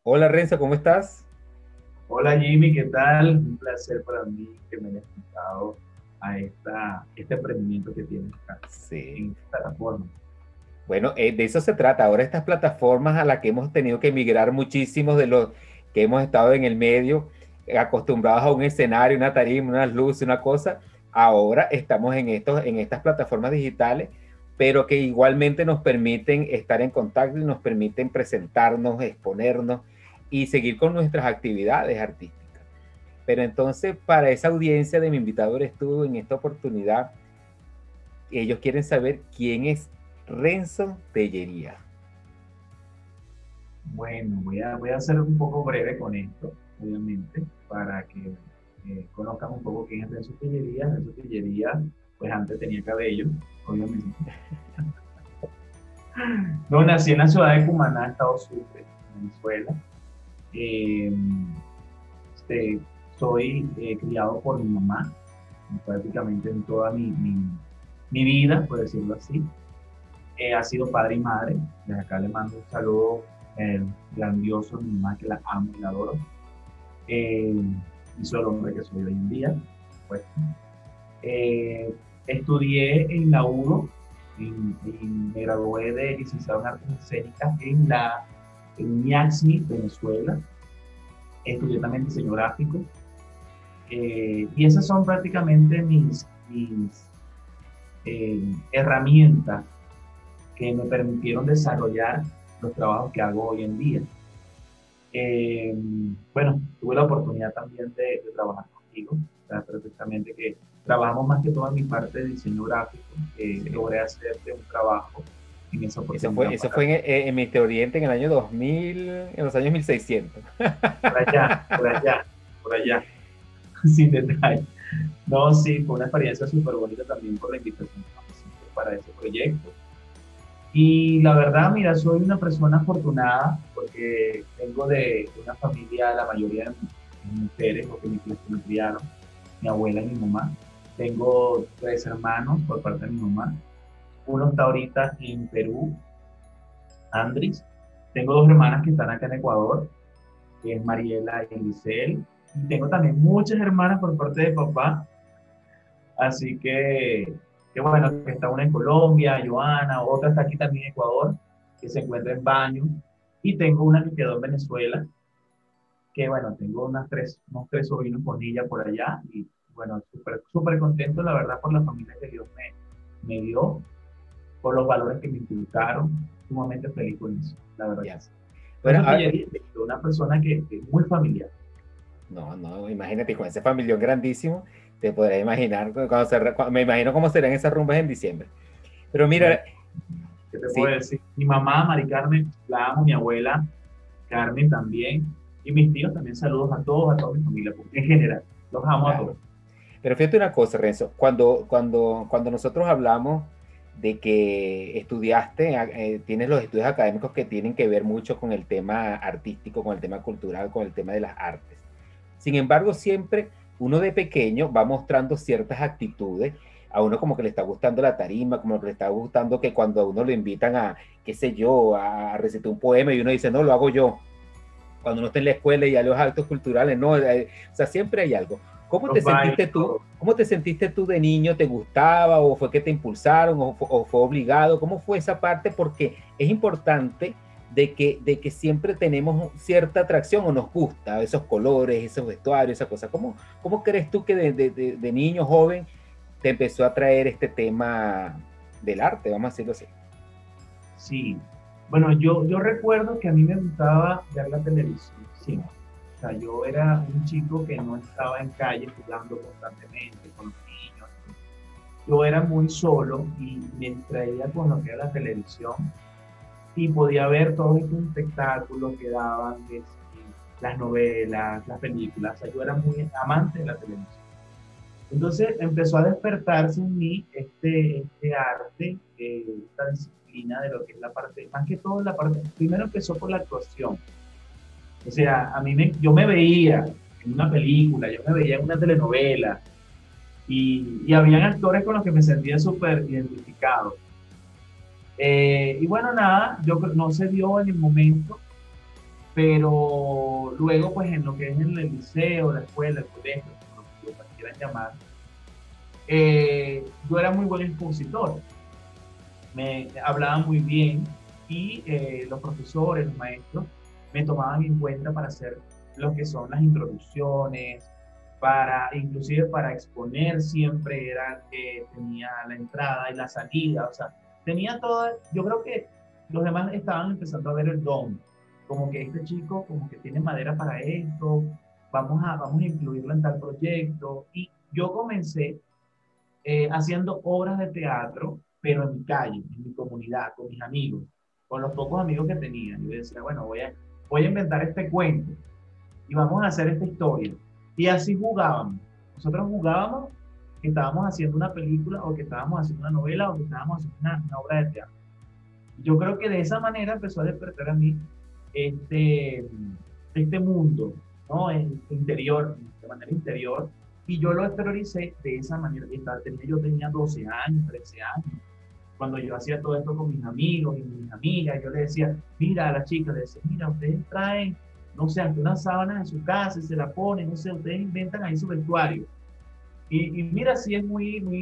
Hola Renzo, ¿cómo estás? Hola Jimmy, ¿qué tal? Un placer para mí que me hayas invitado a este emprendimiento que tienes acá Sí. en esta plataforma. Bueno, de eso se trata. Ahora estas plataformas a las que hemos tenido que emigrar muchísimos de los que hemos estado en el medio, acostumbrados a un escenario, una tarima, unas luces, una cosa, ahora estamos en estas plataformas digitales, pero que igualmente nos permiten estar en contacto y nos permiten presentarnos, exponernos y seguir con nuestras actividades artísticas. Pero entonces, para esa audiencia de mi invitado eres tú en esta oportunidad. Ellos quieren saber quién es Renzo Tellería. Bueno, voy a ser un poco breve con esto, obviamente, para que conozcan un poco quién es Renzo Pillería. Renzo Pillería, pues antes tenía cabello, obviamente. No, nací en la ciudad de Cumaná, Estado Sucre, Venezuela. Eh, este, Soy criado por mi mamá, prácticamente en toda mi vida, por decirlo así. Ha sido padre y madre. Desde acá le mando un saludo grandioso a mi mamá, que la amo y la adoro. Eh, Hizo el hombre que soy hoy en día. Pues, eh, Estudié en la UDO y me gradué de licenciado en artes escénicas en IAXMI, Venezuela. Estudié también diseño gráfico. Y esas son prácticamente mis herramientas que me permitieron desarrollar los trabajos que hago hoy en día. Eh, bueno, tuve la oportunidad también de trabajar contigo, o sea, perfectamente que trabajamos más que todo en mi parte de diseño gráfico, Sí. logré hacerte un trabajo en esa Eso oportunidad fue, eso fue en Medio Oriente en el año 2000, en los años 1600. por allá, por allá, por allá, sin detalle. No, sí, fue una experiencia súper bonita también por la invitación que me hiciste para ese proyecto. Y la verdad, mira, soy una persona afortunada porque vengo de una familia, la mayoría de mujeres, porque me criaron, mi abuela y mi mamá. Tengo tres hermanos por parte de mi mamá. Uno está ahorita en Perú, Andris. Tengo dos hermanas que están acá en Ecuador, que es Mariela y Giselle. Y tengo también muchas hermanas por parte de papá. Así que bueno, que está una en Colombia, Joana, otra está aquí también en Ecuador, que se encuentra en Baño, y tengo una que quedó en Venezuela, que bueno, tengo unos tres sobrinos con ella por allá, y bueno, súper súper contento, la verdad, por la familia que Dios me dio, por los valores que me inculcaron, sumamente feliz con eso, la verdad que Ya. sí. Bueno, Renzo Pillería es una persona que es muy familiar. no, no, imagínate con ese familión grandísimo, te podrás imaginar, me imagino cómo serán esas rumbas en diciembre. Pero Bueno, mira, ¿qué te puedo sí, decir? Mi mamá, Mari Carmen, la amo, mi abuela, Carmen también, y mis tíos también saludos a toda mi familia, en general, los amo a claro. todos. Pero fíjate una cosa, Renzo, cuando nosotros hablamos de que estudiaste, tienes los estudios académicos que tienen que ver mucho con el tema artístico, con el tema cultural, con el tema de las artes. Sin embargo, siempre uno de pequeño va mostrando ciertas actitudes. A uno como que le está gustando la tarima, como que le está gustando que cuando a uno lo invitan a, qué sé yo, a recitar un poema y uno dice, no, lo hago yo cuando uno está en la escuela y a los actos culturales, no, o sea, siempre hay algo. ¿Cómo te Los bailes, sentiste tú? todo. ¿Cómo te sentiste tú de niño? ¿Te gustaba o fue que te impulsaron o fue obligado? ¿Cómo fue esa parte? Porque es importante de que siempre tenemos cierta atracción o nos gusta esos colores, esos vestuarios, esa cosa. ¿Cómo crees tú que de niño joven te empezó a traer este tema del arte, vamos a decirlo así? Sí. Bueno, yo recuerdo que a mí me gustaba ver la televisión, sí. O sea, yo era un chico que no estaba en calle jugando constantemente con los niños. Yo era muy solo y me distraía con lo que era la televisión y podía ver todos estos espectáculos que daban, las novelas, las películas. O sea, yo era muy amante de la televisión. Entonces empezó a despertarse en mí este arte, esta disciplina de lo que es la parte, más que todo la parte, primero empezó por la actuación. O sea, yo me veía en una película, yo me veía en una telenovela y habían actores con los que me sentía súper identificado. Y bueno, nada, yo no se dio en el momento. pero luego pues en lo que es en el liceo, la escuela, el colegio, como lo quieran llamar, yo era muy buen expositor, me hablaba muy bien y los profesores, los maestros, me tomaban en cuenta para hacer lo que son las introducciones, para, inclusive para exponer siempre era que tenía la entrada y la salida, o sea, tenía toda, yo creo que los demás estaban empezando a ver el don, como que este chico como que tiene madera para esto, vamos a incluirlo en tal proyecto, y yo comencé haciendo obras de teatro, pero en mi calle, en mi comunidad, con mis amigos, con los pocos amigos que tenía. Yo decía, bueno, voy a inventar este cuento y vamos a hacer esta historia. Y así jugábamos. Nosotros jugábamos que estábamos haciendo una película o que estábamos haciendo una novela o que estábamos haciendo una obra de teatro. Yo creo que de esa manera empezó a despertar a mí este, este mundo, ¿no? Interior, de manera interior, y yo lo exterioricé de esa manera. Yo tenía 12 años, 13 años, cuando yo hacía todo esto con mis amigos y mis amigas, yo le decía, mira a la chica, le decía, mira, ustedes traen, no sé, hasta unas sábanas en su casa y se la ponen, no sé, ustedes inventan ahí su vestuario. Y mira, sí es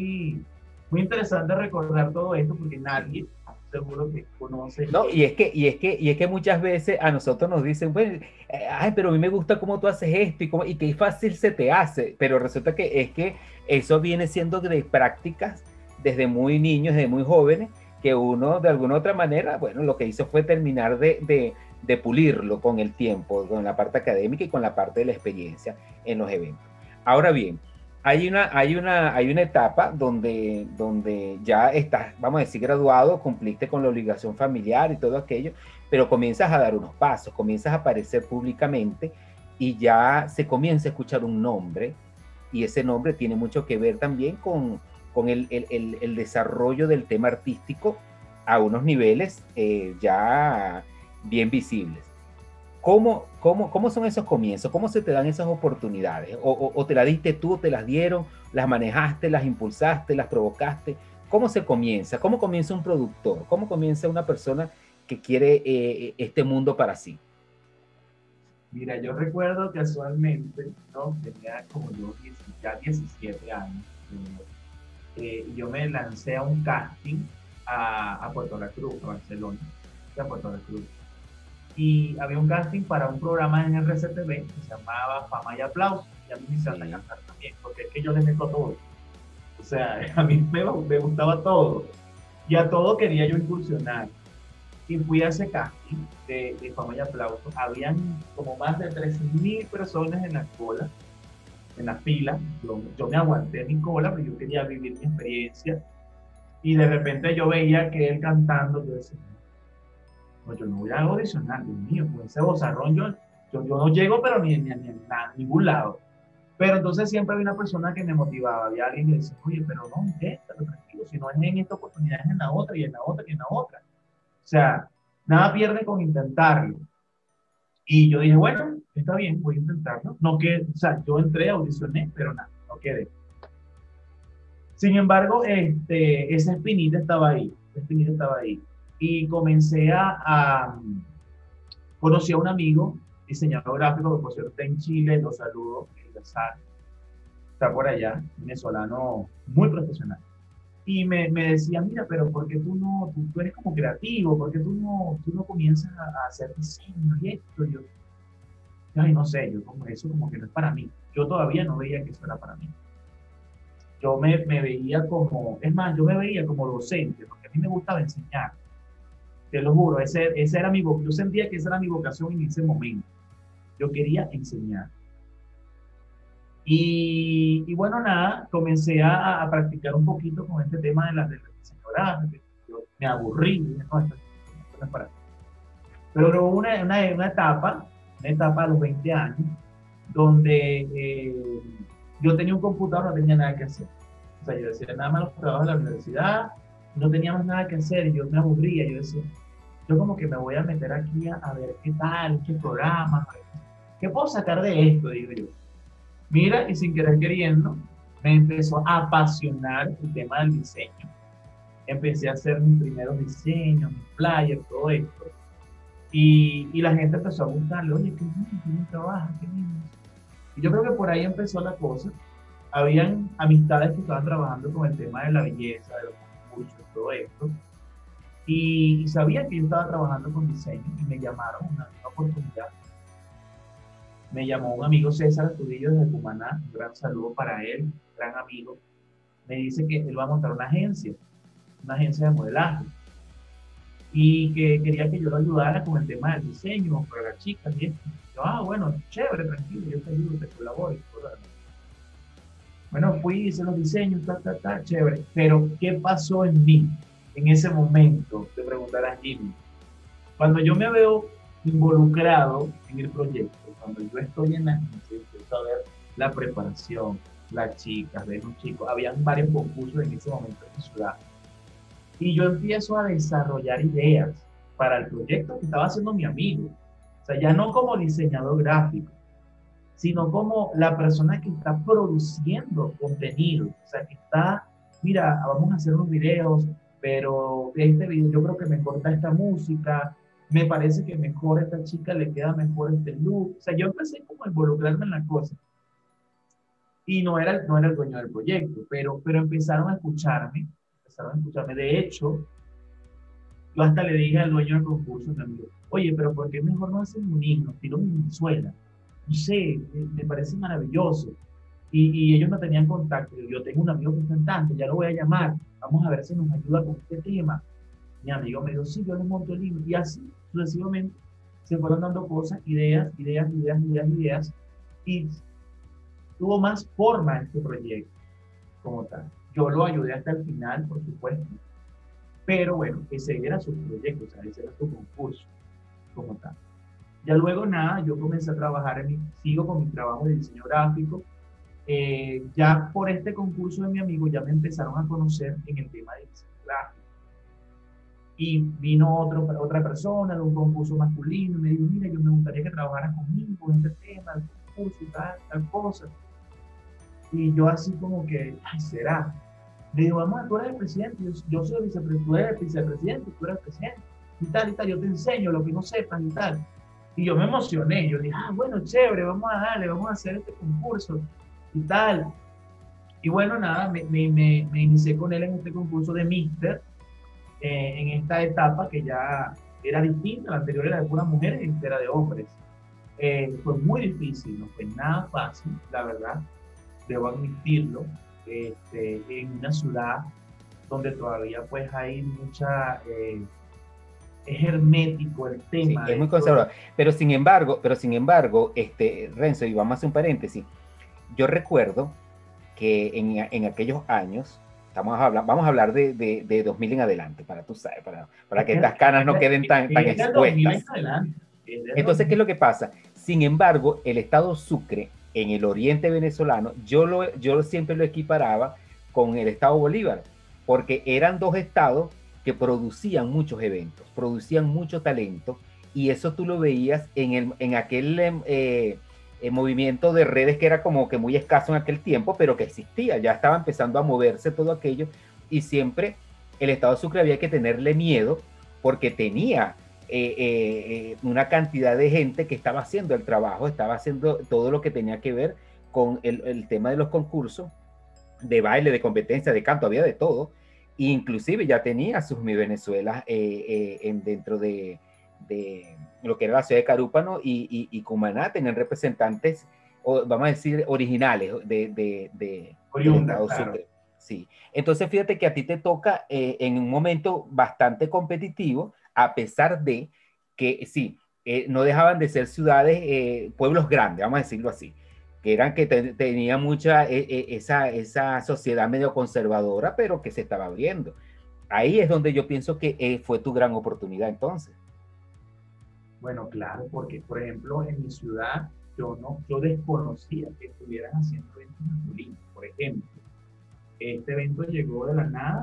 muy interesante recordar todo esto porque nadie seguro que conoce. No, y es que muchas veces a nosotros nos dicen, bueno, ay, pero a mí me gusta cómo tú haces esto y qué fácil se te hace, pero resulta que es que eso viene siendo de prácticas desde muy niños, desde muy jóvenes, que uno de alguna otra manera, bueno, lo que hizo fue terminar de pulirlo con el tiempo, con la parte académica y con la parte de la experiencia en los eventos. Ahora bien, hay una etapa donde ya estás, vamos a decir, graduado, cumpliste con la obligación familiar y todo aquello, pero comienzas a dar unos pasos, comienzas a aparecer públicamente y ya se comienza a escuchar un nombre, y ese nombre tiene mucho que ver también con el desarrollo del tema artístico a unos niveles ya bien visibles. ¿Cómo son esos comienzos? ¿Cómo se te dan esas oportunidades? ¿O te las diste tú, te las dieron, las manejaste, las impulsaste, las provocaste? ¿Cómo se comienza? ¿Cómo comienza un productor? ¿Cómo comienza una persona que quiere este mundo para sí? Mira, yo recuerdo casualmente, ¿no? Tenía como yo ya 17 años. Yo me lancé a un casting a Puerto La Cruz, a Barcelona, a Puerto La Cruz. Y había un casting para un programa en RCTV que se llamaba Fama y Aplausos. Y a mí me encanta cantar también, porque es que yo le meto todo. O sea, a mí me gustaba todo. Y a todo quería yo incursionar. Y fui a ese casting de Fama y Aplausos. Habían como más de 13.000 personas en la cola, en la fila. Yo me aguanté mi cola, pero yo quería vivir mi experiencia. Y de repente yo veía que él cantando, yo decía, no, yo no voy a audicionar, Dios mío, con ese vozarrón yo no llego, pero ni a ningún lado. Pero entonces siempre había una persona que me motivaba, había alguien que decía, oye, pero no, inténtalo, tranquilo, si no es en esta oportunidad, es en la otra, y en la otra, y en la otra. O sea, nada pierde con intentarlo. Y yo dije, bueno, está bien, voy a intentarlo. No que, o sea, yo entré, audicioné, pero nada, no quedé. Sin embargo, esa espinita estaba ahí, esa espinita estaba ahí. Y comencé conocí a un amigo, diseñador gráfico, que por cierto está en Chile, lo saludo, está por allá, venezolano, muy profesional. Y me decía, mira, pero ¿por qué tú eres como creativo? ¿Por qué tú no comienzas a hacer diseño y esto? Yo, ay, no sé, yo como eso como que no es para mí. Yo todavía no veía que eso era para mí. Yo me veía como, es más, yo me veía como docente, porque a mí me gustaba enseñar. Te lo juro, ese era yo sentía que esa era mi vocación en ese momento. Yo quería enseñar. Y bueno, nada, comencé a practicar un poquito con este tema de las diseño gráfico. Yo me aburrí, dije, no, esto no es para mí. Pero hubo una etapa a los 20 años, donde yo tenía un computador, no tenía nada que hacer. O sea, yo decía, nada más los trabajos de la universidad, no teníamos nada que hacer, y yo me aburría, yo decía, yo como que me voy a meter aquí a ver qué tal, qué programa, qué puedo sacar de esto, digo yo. Mira, y sin querer queriendo, me empezó a apasionar el tema del diseño. Empecé a hacer mis primeros diseños, mis flyers, todo esto. Y la gente empezó a buscarle, oye, qué bien, qué bien trabaja, qué bien. Y yo creo que por ahí empezó la cosa. Habían amistades que estaban trabajando con el tema de la belleza, de los concursos, todo esto. Y sabían que yo estaba trabajando con diseño y me llamaron una oportunidad. Me llamó un amigo César Astudillo desde Cumaná, un gran saludo para él, gran amigo. Me dice que él va a montar una agencia de modelaje, y que quería que yo lo ayudara con el tema del diseño para las chicas y esto. Yo, bueno, chévere, tranquilo, yo te ayudo, te colaboro. Bueno, fui, hice los diseños, chévere. Pero, ¿qué pasó en mí en ese momento? Te preguntarás, Jimmy. Cuando yo me veo involucrado en el proyecto, cuando yo estoy en la agencia, empiezo a ver la preparación, las chicas, ver los chicos, habían varios concursos en ese momento en mi ciudad. Y yo empiezo a desarrollar ideas para el proyecto que estaba haciendo mi amigo. O sea, ya no como diseñador gráfico, sino como la persona que está produciendo contenido. O sea, que está, mira, vamos a hacer unos videos, pero este video yo creo que me corta esta música, me parece que mejor a esta chica le queda mejor este look. O sea, yo empecé como a involucrarme en la cosa. Y no era el dueño del proyecto, pero empezaron a escucharme, empezaron a escucharme. De hecho, yo hasta le dije al dueño del concurso, mi amigo, oye, pero ¿por qué mejor no hacen un himno, estilo Venezuela? No sé, me parece maravilloso. Y ellos no tenían contacto. Yo tengo un amigo que es cantante, ya lo voy a llamar, vamos a ver si nos ayuda con este tema. Mi amigo me dijo, sí, yo le monto el himno. Y así, sucesivamente, se fueron dando cosas, ideas, y tuvo más forma este proyecto como tal. Yo lo ayudé hasta el final, por supuesto, pero bueno, ese era su proyecto, o sea, ese era su concurso como tal. Ya luego nada, yo comencé a trabajar, sigo con mi trabajo de diseño gráfico. Ya por este concurso de mi amigo ya me empezaron a conocer en el tema de diseño gráfico. Y vino otra persona de un concurso masculino y me dijo, mira, yo me gustaría que trabajaras conmigo en este tema, el concurso y tal cosa. Y yo así como que, ay, ¿será? Le digo, mamá, tú eres el presidente, yo soy el vicepresidente, tú eres el vicepresidente, tú eres el presidente, y tal, yo te enseño lo que no sepas y tal. Y yo me emocioné, yo dije, bueno, chévere, vamos a darle, vamos a hacer este concurso y tal. Y bueno, nada, me inicié con él en este concurso de Mister, en esta etapa que ya era distinta, la anterior era de puras mujeres, esta era de hombres. Fue muy difícil, no fue nada fácil, la verdad, debo admitirlo, en una ciudad donde todavía pues hay mucha... es hermético el tema. Sí, es muy conservador. Pero sin embargo, Renzo, y vamos a hacer un paréntesis, yo recuerdo que en aquellos años, vamos a hablar de 2000 en adelante, para tú sabes, para que estas canas no queden tan expuestas. Entonces, ¿qué es lo que pasa? Sin embargo, el estado Sucre, en el oriente venezolano, yo siempre lo equiparaba con el estado Bolívar, porque eran dos estados que producían muchos eventos, producían mucho talento, y eso tú lo veías en aquel movimiento de redes que era como que muy escaso en aquel tiempo, pero que existía, ya estaba empezando a moverse todo aquello, y siempre el estado de Sucre había que tenerle miedo, porque tenía una cantidad de gente que estaba haciendo el trabajo, estaba haciendo todo lo que tenía que ver con el tema de los concursos, de baile, de competencia, de canto, había de todo. Inclusive ya tenía sus Mi Venezuela dentro de lo que era la ciudad de Carúpano y Cumaná, tenían representantes, vamos a decir, originales de Estado Sucre. Sí. Entonces fíjate que a ti te toca en un momento bastante competitivo, a pesar de que sí, no dejaban de ser ciudades, pueblos grandes, vamos a decirlo así, que eran que tenía mucha esa sociedad medio conservadora, pero que se estaba abriendo. Ahí es donde yo pienso que fue tu gran oportunidad entonces. Bueno, claro, porque por ejemplo en mi ciudad yo desconocía que estuvieran haciendo eventos masculinos. Por ejemplo, este evento llegó de la nada,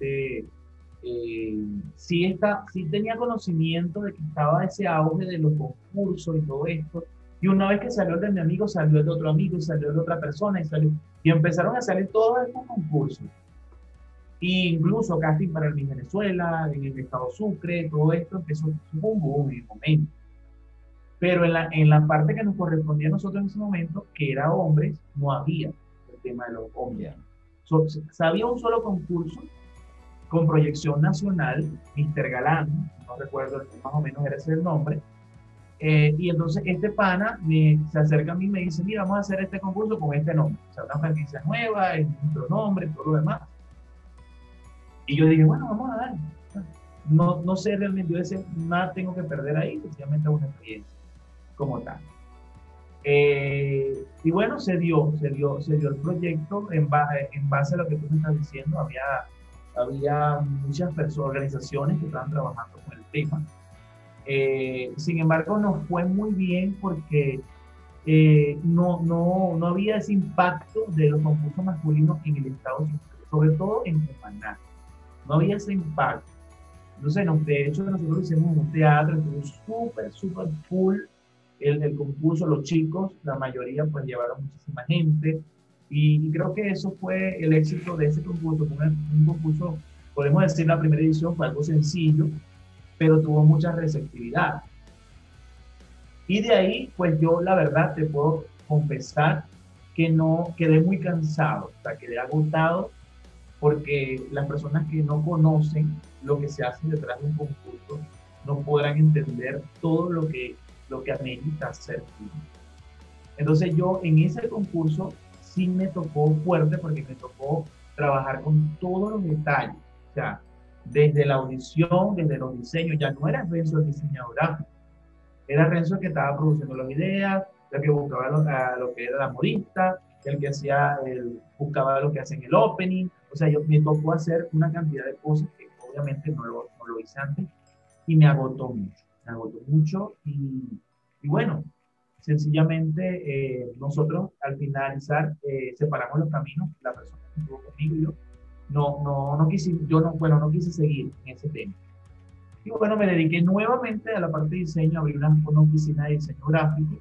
sí tenía conocimiento de que estaba ese auge de los concursos y todo esto. Y una vez que salió el de mi amigo, salió el de otro amigo, y salió el de otra persona, y empezaron a salir todos estos concursos. Y incluso casting para el Miss Venezuela, en el estado Sucre, todo esto empezó, fue un boom en el momento. Pero en la parte que nos correspondía a nosotros en ese momento, que era hombres, no había el tema de los hombres. Ya. Había un solo concurso con proyección nacional, Mr. Galán, no recuerdo, más o menos era ese el nombre, y entonces este pana se acerca a mí y me dice, mira, vamos a hacer este concurso con este nombre, o sea, una franquicia nueva, es nuestro nombre, todo lo demás. Y yo dije, bueno, vamos a dar. No, no sé realmente, yo decía, nada tengo que perder ahí, sencillamente una experiencia como tal. Y bueno, se dio el proyecto en base a lo que tú me estás diciendo. Había muchas personas, organizaciones que estaban trabajando con el tema. Sin embargo, no fue muy bien porque no había ese impacto de los concursos masculinos en el estado, sobre todo en Cumaná. No había ese impacto. Entonces, de hecho, nosotros hicimos en un teatro, estuvo súper, súper full el concurso, los chicos, la mayoría pues llevaron muchísima gente y creo que eso fue el éxito de ese concurso. Fue un concurso, podemos decir, la primera edición fue algo sencillo, pero tuvo mucha receptividad. Y de ahí, pues yo la verdad te puedo confesar que no quedé muy cansado, o sea, quedé agotado porque las personas que no conocen lo que se hace detrás de un concurso no podrán entender todo lo que amerita hacer. Entonces yo en ese concurso sí me tocó fuerte porque me tocó trabajar con todos los detalles, o sea, desde la audición, desde los diseños, ya no era Renzo el diseñador gráfico, era Renzo el que estaba produciendo las ideas, el que buscaba lo que era la modista, el que buscaba lo que hace en el opening, o sea, me tocó hacer una cantidad de cosas que obviamente no lo hice antes y me agotó mucho y bueno, sencillamente nosotros al finalizar separamos los caminos, la persona que estuvo conmigo y yo, no quise, no quise seguir en ese tema. Y bueno, me dediqué nuevamente a la parte de diseño, abrí una oficina de diseño gráfico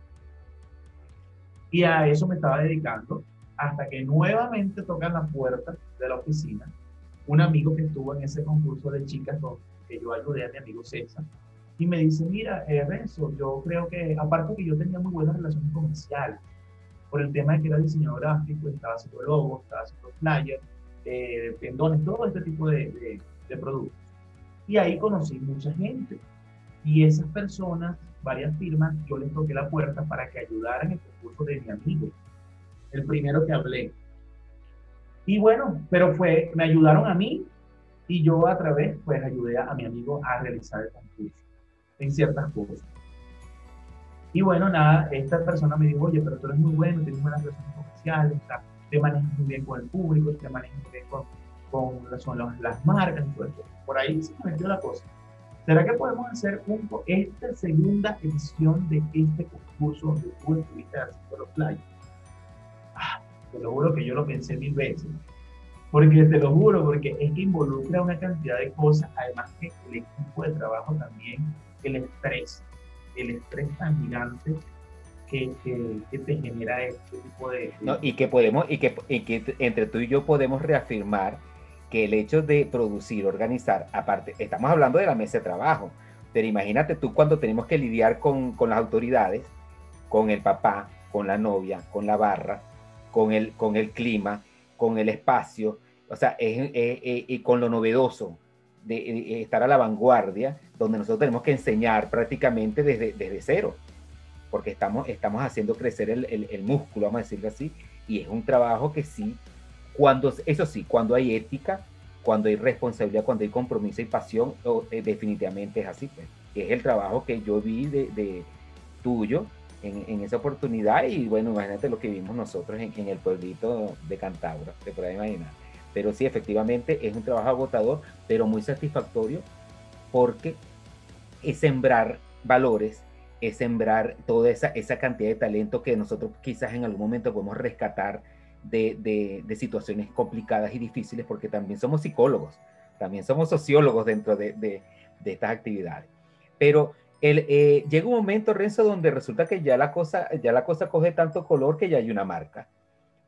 y a eso me estaba dedicando hasta que nuevamente tocan la puerta de la oficina un amigo que estuvo en ese concurso de chicas que yo ayudé a mi amigo César y me dice, mira, Renzo, yo creo que, aparte que yo tenía muy buenas relaciones comerciales, por el tema de que era diseñador gráfico, estaba haciendo logos, estaba haciendo flyers, pendones, todo este tipo de productos. Y ahí conocí mucha gente. Y esas personas, varias firmas, yo les toqué la puerta para que ayudaran en el concurso de mi amigo, el primero que hablé. Y bueno, pero me ayudaron a mí y yo a través, pues ayudé a mi amigo a realizar el concurso en ciertas cosas. Y bueno, nada, esta persona me dijo, oye, pero tú eres muy bueno, tienes buenas relaciones comerciales, o sea, te manejas muy bien con el público, te manejas muy bien con las marcas y todo eso. Por ahí se me metió la cosa. ¿Será que podemos hacer esta segunda edición de este concurso donde tú estuviste haciendo los flyers? Te lo juro que yo lo pensé 1000 veces. Porque te lo juro, porque es que involucra una cantidad de cosas, además que el equipo de trabajo también, el estrés tan gigante que te genera este tipo de... No, y que entre tú y yo podemos reafirmar que el hecho de producir, organizar, aparte, estamos hablando de la mesa de trabajo, pero imagínate tú cuando tenemos que lidiar con las autoridades, con el papá, con la novia, con la barra, con el clima, con el espacio, o sea, y con lo novedoso de estar a la vanguardia, donde nosotros tenemos que enseñar prácticamente desde cero, porque estamos haciendo crecer el músculo, vamos a decirlo así, y es un trabajo que sí, eso sí, cuando hay ética, cuando hay responsabilidad, cuando hay compromiso y pasión, definitivamente es así, pues, que es el trabajo que yo vi de tuyo en esa oportunidad y bueno, imagínate lo que vimos nosotros en el pueblito de Cantabria, te puedes imaginar. Pero sí, efectivamente es un trabajo agotador, pero muy satisfactorio porque es sembrar valores, es sembrar toda esa cantidad de talento que nosotros quizás en algún momento podemos rescatar de situaciones complicadas y difíciles, porque también somos psicólogos, también somos sociólogos dentro de estas actividades. Pero llega un momento, Renzo, donde resulta que ya la cosa coge tanto color que ya hay una marca. O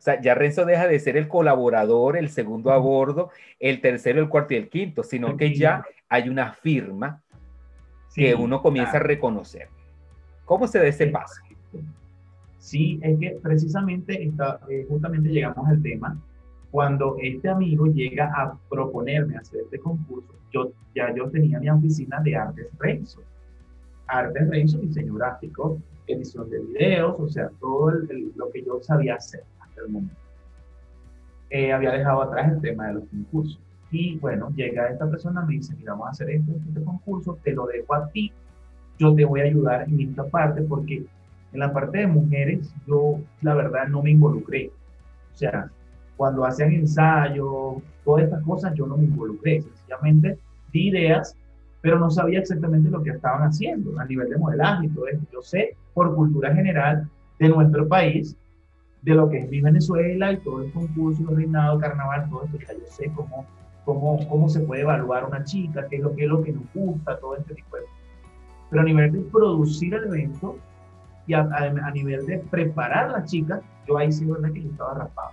sea, ya Renzo deja de ser el colaborador, el segundo a bordo, el tercero, el cuarto y el quinto, sino que ya hay una firma que Sí, uno comienza a claro. reconocer. ¿Cómo se da ese Es paso? correcto. Sí, es que precisamente justamente llegamos al tema. Cuando este amigo llega a proponerme hacer este concurso, yo tenía mi oficina de Artes Renzo. Artes Renzo, diseño gráfico, edición de videos, o sea, todo lo que yo sabía hacer hasta el momento. Había dejado atrás el tema de los concursos. Y bueno, llega esta persona, me dice, mira, vamos a hacer este concurso, te lo dejo a ti, yo te voy a ayudar en esta parte, porque en la parte de mujeres yo, la verdad, no me involucré. O sea, cuando hacían ensayos, todas estas cosas, yo no me involucré. Sencillamente di ideas, pero no sabía exactamente lo que estaban haciendo a nivel de modelaje y todo esto. Yo sé, por cultura general de nuestro país, de lo que es mi Venezuela y todo el concurso, el reinado, carnaval, todo esto, ya yo sé cómo se puede evaluar una chica, qué es lo que nos gusta, todo este tipo de cosas. Pero a nivel de producir el evento y a nivel de preparar a las chicas, yo ahí sí, verdad que yo estaba raspado.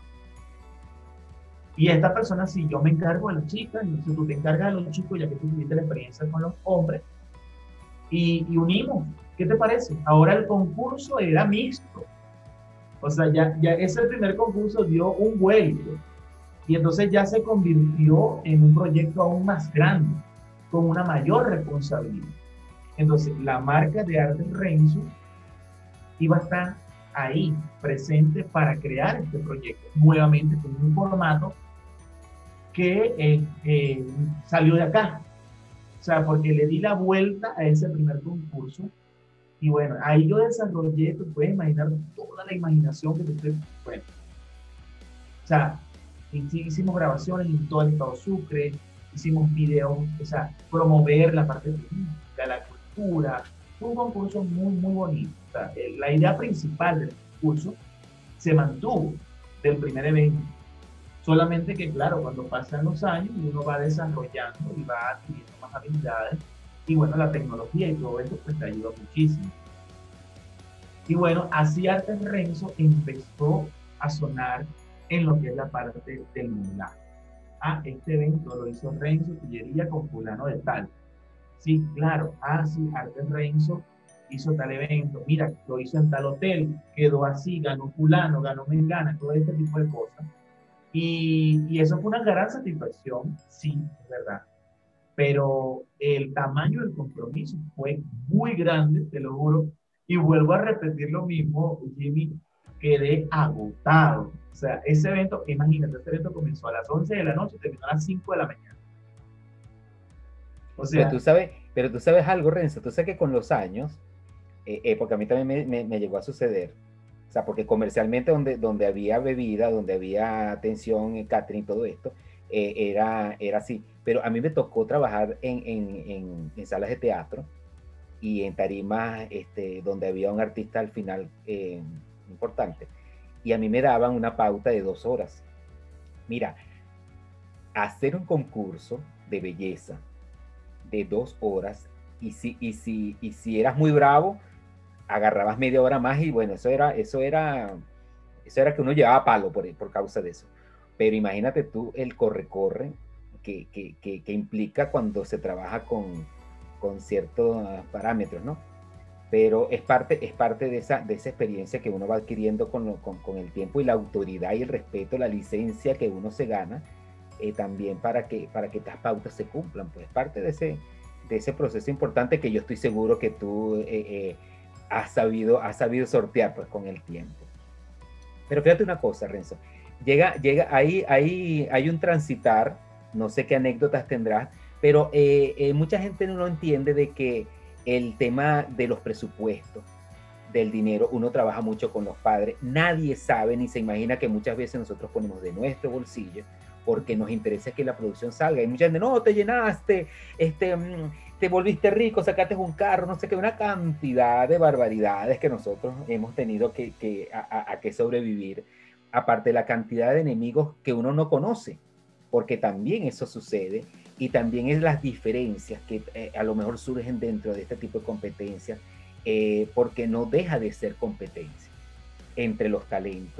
Y esta persona, si yo me encargo de las chicas, entonces tú te encargas de los chicos, ya que tú tuviste la experiencia con los hombres, y unimos. ¿Qué te parece? Ahora el concurso era mixto. O sea, ya ese primer concurso dio un vuelco. Y entonces ya se convirtió en un proyecto aún más grande, con una mayor responsabilidad. Entonces, la marca de Artes Renzo iba a estar ahí, presente para crear este proyecto, nuevamente con un formato que salió de acá. O sea, porque le di la vuelta a ese primer concurso. Y bueno, ahí yo desarrollé, tú puedes imaginar toda la imaginación que te estoy. Bueno, o sea, hicimos grabaciones en todo el estado Sucre, hicimos videos, o sea, promover la parte turística, la cultura. Fue un concurso muy, muy bonito. O sea, la idea principal del concurso se mantuvo del primer evento. Solamente que, claro, cuando pasan los años, uno va desarrollando y va adquiriendo más habilidades. Y bueno, la tecnología y todo eso pues te ayuda muchísimo. Y bueno, así Artes Renzo empezó a sonar en lo que es la parte del modelaje. Ah, este evento lo hizo Renzo Tillería con fulano de tal. Sí, claro. Ah, sí, Artes Renzo hizo tal evento. Mira, lo hizo en tal hotel, quedó así, ganó fulano, ganó mengana, todo este tipo de cosas. Y eso fue una gran satisfacción, sí, es verdad. Pero el tamaño del compromiso fue muy grande, te lo juro. Y vuelvo a repetir lo mismo, Jimmy, quedé agotado. O sea, ese evento, imagínate, ese evento comenzó a las 11 de la noche y terminó a las 5 de la mañana. O sea, Pero tú sabes algo, Renzo, tú sabes que con los años, porque a mí también me llegó a suceder, o sea, porque comercialmente donde había bebida, donde había atención, catering y todo esto, era así. Pero a mí me tocó trabajar en salas de teatro y en tarimas donde había un artista al final importante. Y a mí me daban una pauta de 2 horas. Mira, hacer un concurso de belleza de 2 horas y si eras muy bravo, agarrabas media hora más y bueno, eso era que uno llevaba palo por causa de eso. Pero imagínate tú el corre-corre que implica cuando se trabaja con ciertos parámetros, ¿no? Pero es parte de esa experiencia que uno va adquiriendo con el tiempo y la autoridad y el respeto, la licencia que uno se gana también para que estas pautas se cumplan, pues parte de ese proceso importante que yo estoy seguro que tú has sabido sortear pues con el tiempo. Pero fíjate una cosa, Renzo, ahí hay un transitar, no sé qué anécdotas tendrás, pero mucha gente no entiende de que el tema de los presupuestos, del dinero, uno trabaja mucho con los padres, nadie sabe ni se imagina que muchas veces nosotros ponemos de nuestro bolsillo porque nos interesa que la producción salga. Y mucha gente, no, te llenaste, te volviste rico, sacaste un carro, no sé qué, una cantidad de barbaridades que nosotros hemos tenido que sobrevivir, aparte de la cantidad de enemigos que uno no conoce, porque también eso sucede, y también es las diferencias que a lo mejor surgen dentro de este tipo de competencias, porque no deja de ser competencia entre los talentos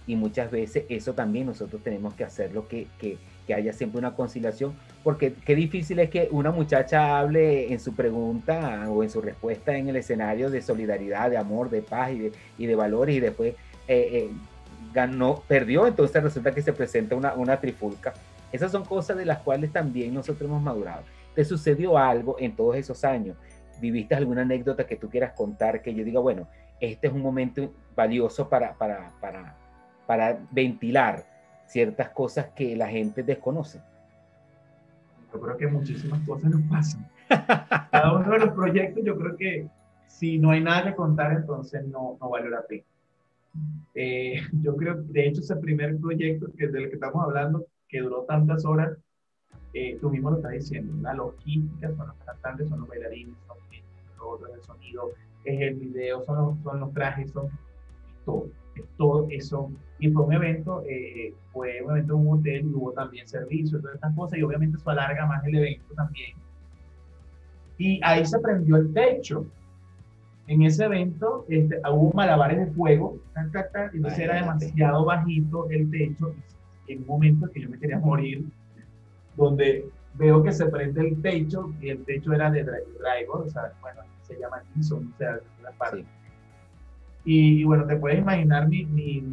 y muchas veces eso también nosotros tenemos que hacerlo, que haya siempre una conciliación, porque qué difícil es que una muchacha hable en su pregunta o en su respuesta en el escenario de solidaridad, de amor, de paz y de valores, y después ganó, perdió, entonces resulta que se presenta una trifulca. Esas son cosas de las cuales también nosotros hemos madurado. ¿Te sucedió algo en todos esos años? ¿Viviste alguna anécdota que tú quieras contar que yo diga, bueno, este es un momento valioso para ventilar ciertas cosas que la gente desconoce? Yo creo que muchísimas cosas nos pasan. Cada uno de los proyectos, yo creo que si no hay nada que contar, entonces no vale la pena. Yo creo que, de hecho, ese primer proyecto del que estamos hablando, que duró tantas horas, tú mismo lo estás diciendo, la logística, son los cantantes, son los bailarines, son el sonido, es el video, son los trajes, es todo eso. Y fue un evento en un hotel y hubo también servicio, todas estas cosas, y obviamente eso alarga más el evento también. Y ahí se prendió el techo. En ese evento hubo malabares de fuego, entonces era demasiado bajito el techo, y en un momento que yo me quería morir, donde veo que se prende el techo, y el techo era de drywall, o sea, bueno, se llama Gibson, o sea, una parte. Sí. Y bueno, te puedes imaginar mi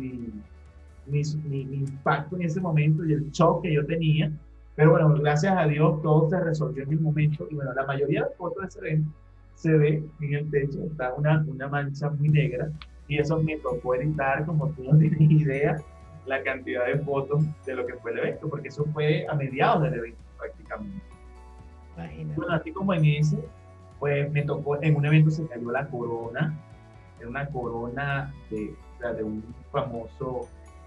impacto en ese momento y el shock que yo tenía, pero bueno, gracias a Dios todo se resolvió en el momento, y bueno, la mayoría de las fotos de ese evento se ve en el techo, está una mancha muy negra, y eso me tocó editar, como tú no tienes idea, la cantidad de fotos de lo que fue el evento, porque eso fue a mediados del evento prácticamente. Imagínate. Bueno, así como en ese, pues me tocó, en un evento se cayó la corona, era una corona de un famoso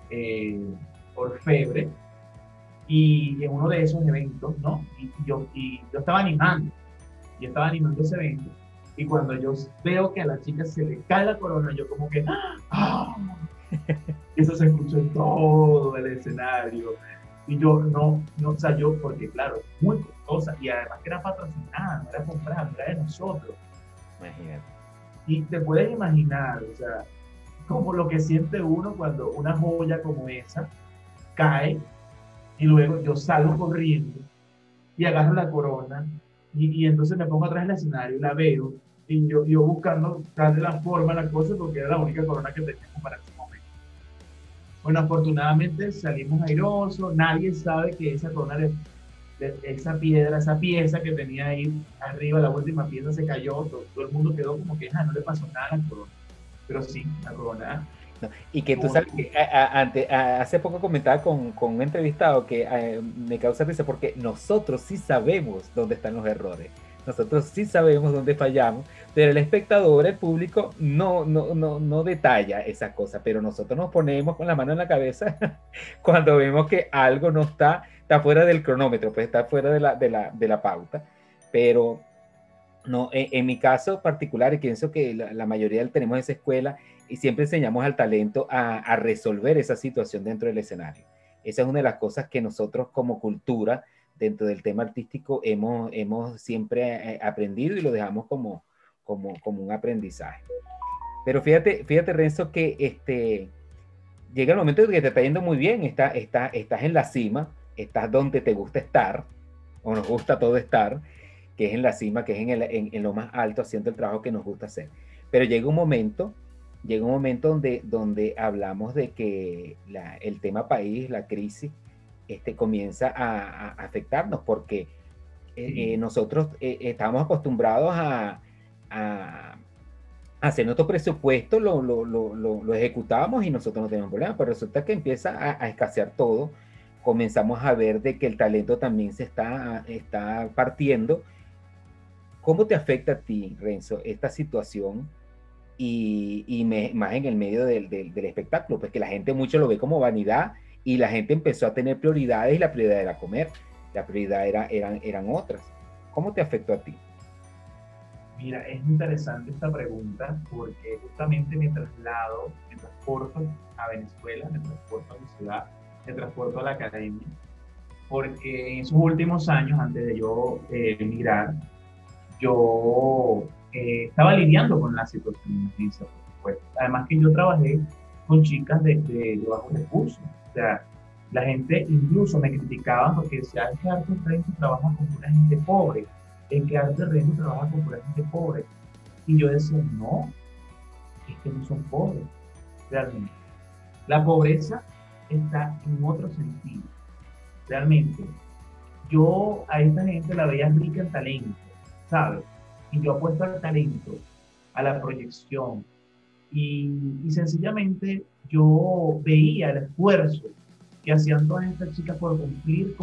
orfebre, y en uno de esos eventos, ¿no? Y yo estaba animando ese evento, y cuando yo veo que a la chica se le cae la corona, yo como que ¡ah! Eso se escuchó en todo el escenario, y yo o sea, yo, porque claro, muy costosa, y además que era patrocinada, no era comprada, no era de nosotros. Imagínate. Y te puedes imaginar, o sea, como lo que siente uno cuando una joya como esa cae, y luego yo salgo corriendo y agarro la corona, y entonces me pongo atrás del escenario, la veo, y yo buscando darle la forma a la cosa, porque era la única corona que teníamos para ese momento. Bueno, afortunadamente salimos airosos, nadie sabe que esa corona, esa pieza que tenía ahí arriba, la última pieza se cayó, todo el mundo quedó como que no le pasó nada a la corona, pero sí, la corona. No, y que tú sabes que hace poco comentaba con un entrevistado que me causa risa, porque nosotros sí sabemos dónde están los errores, nosotros sí sabemos dónde fallamos, pero el espectador, el público, no detalla esas cosas, pero nosotros nos ponemos con la mano en la cabeza cuando vemos que algo no está fuera del cronómetro, pues está fuera de la pauta. Pero no, en mi caso particular, y pienso que la mayoría tenemos esa escuela, y siempre enseñamos al talento a resolver esa situación dentro del escenario. Esa es una de las cosas que nosotros como cultura, dentro del tema artístico, hemos siempre aprendido, y lo dejamos como un aprendizaje. Pero fíjate Renzo, que llega el momento de que te está yendo muy bien, estás en la cima, estás donde te gusta estar, o nos gusta todo estar, que es en la cima, que es en lo más alto, haciendo el trabajo que nos gusta hacer. Pero llega un momento donde hablamos de que el tema país, la crisis, comienza a afectarnos, porque nosotros estábamos acostumbrados a hacer nuestro presupuesto, lo ejecutábamos y nosotros no teníamos problemas, pero resulta que empieza a escasear todo, comenzamos a ver de que el talento también se está partiendo. ¿Cómo te afecta a ti, Renzo, esta situación? Más en el medio del espectáculo, pues que la gente mucho lo ve como vanidad, y la gente empezó a tener prioridades, y la prioridad era comer, la prioridad eran otras. ¿Cómo te afectó a ti? Mira, es interesante esta pregunta, porque justamente me transporto a Venezuela, me transporto a mi ciudad, me transporto a la academia, porque en esos últimos años, antes de yo emigrar, yo estaba lidiando con la situación de emergencia, por supuesto. Además que yo trabajé con chicas de bajos recursos. O sea, la gente incluso me criticaba porque decía, es que Arte Rento trabaja con una gente pobre, es que Arte Rento trabaja con una gente pobre. Y yo decía, no, es que no son pobres, realmente. La pobreza está en otro sentido, realmente. Yo a esta gente la veía rica en talento, ¿sabes? Y yo apuesto al talento, a la proyección. Y sencillamente yo veía el esfuerzo que hacían todas estas chicas por cumplir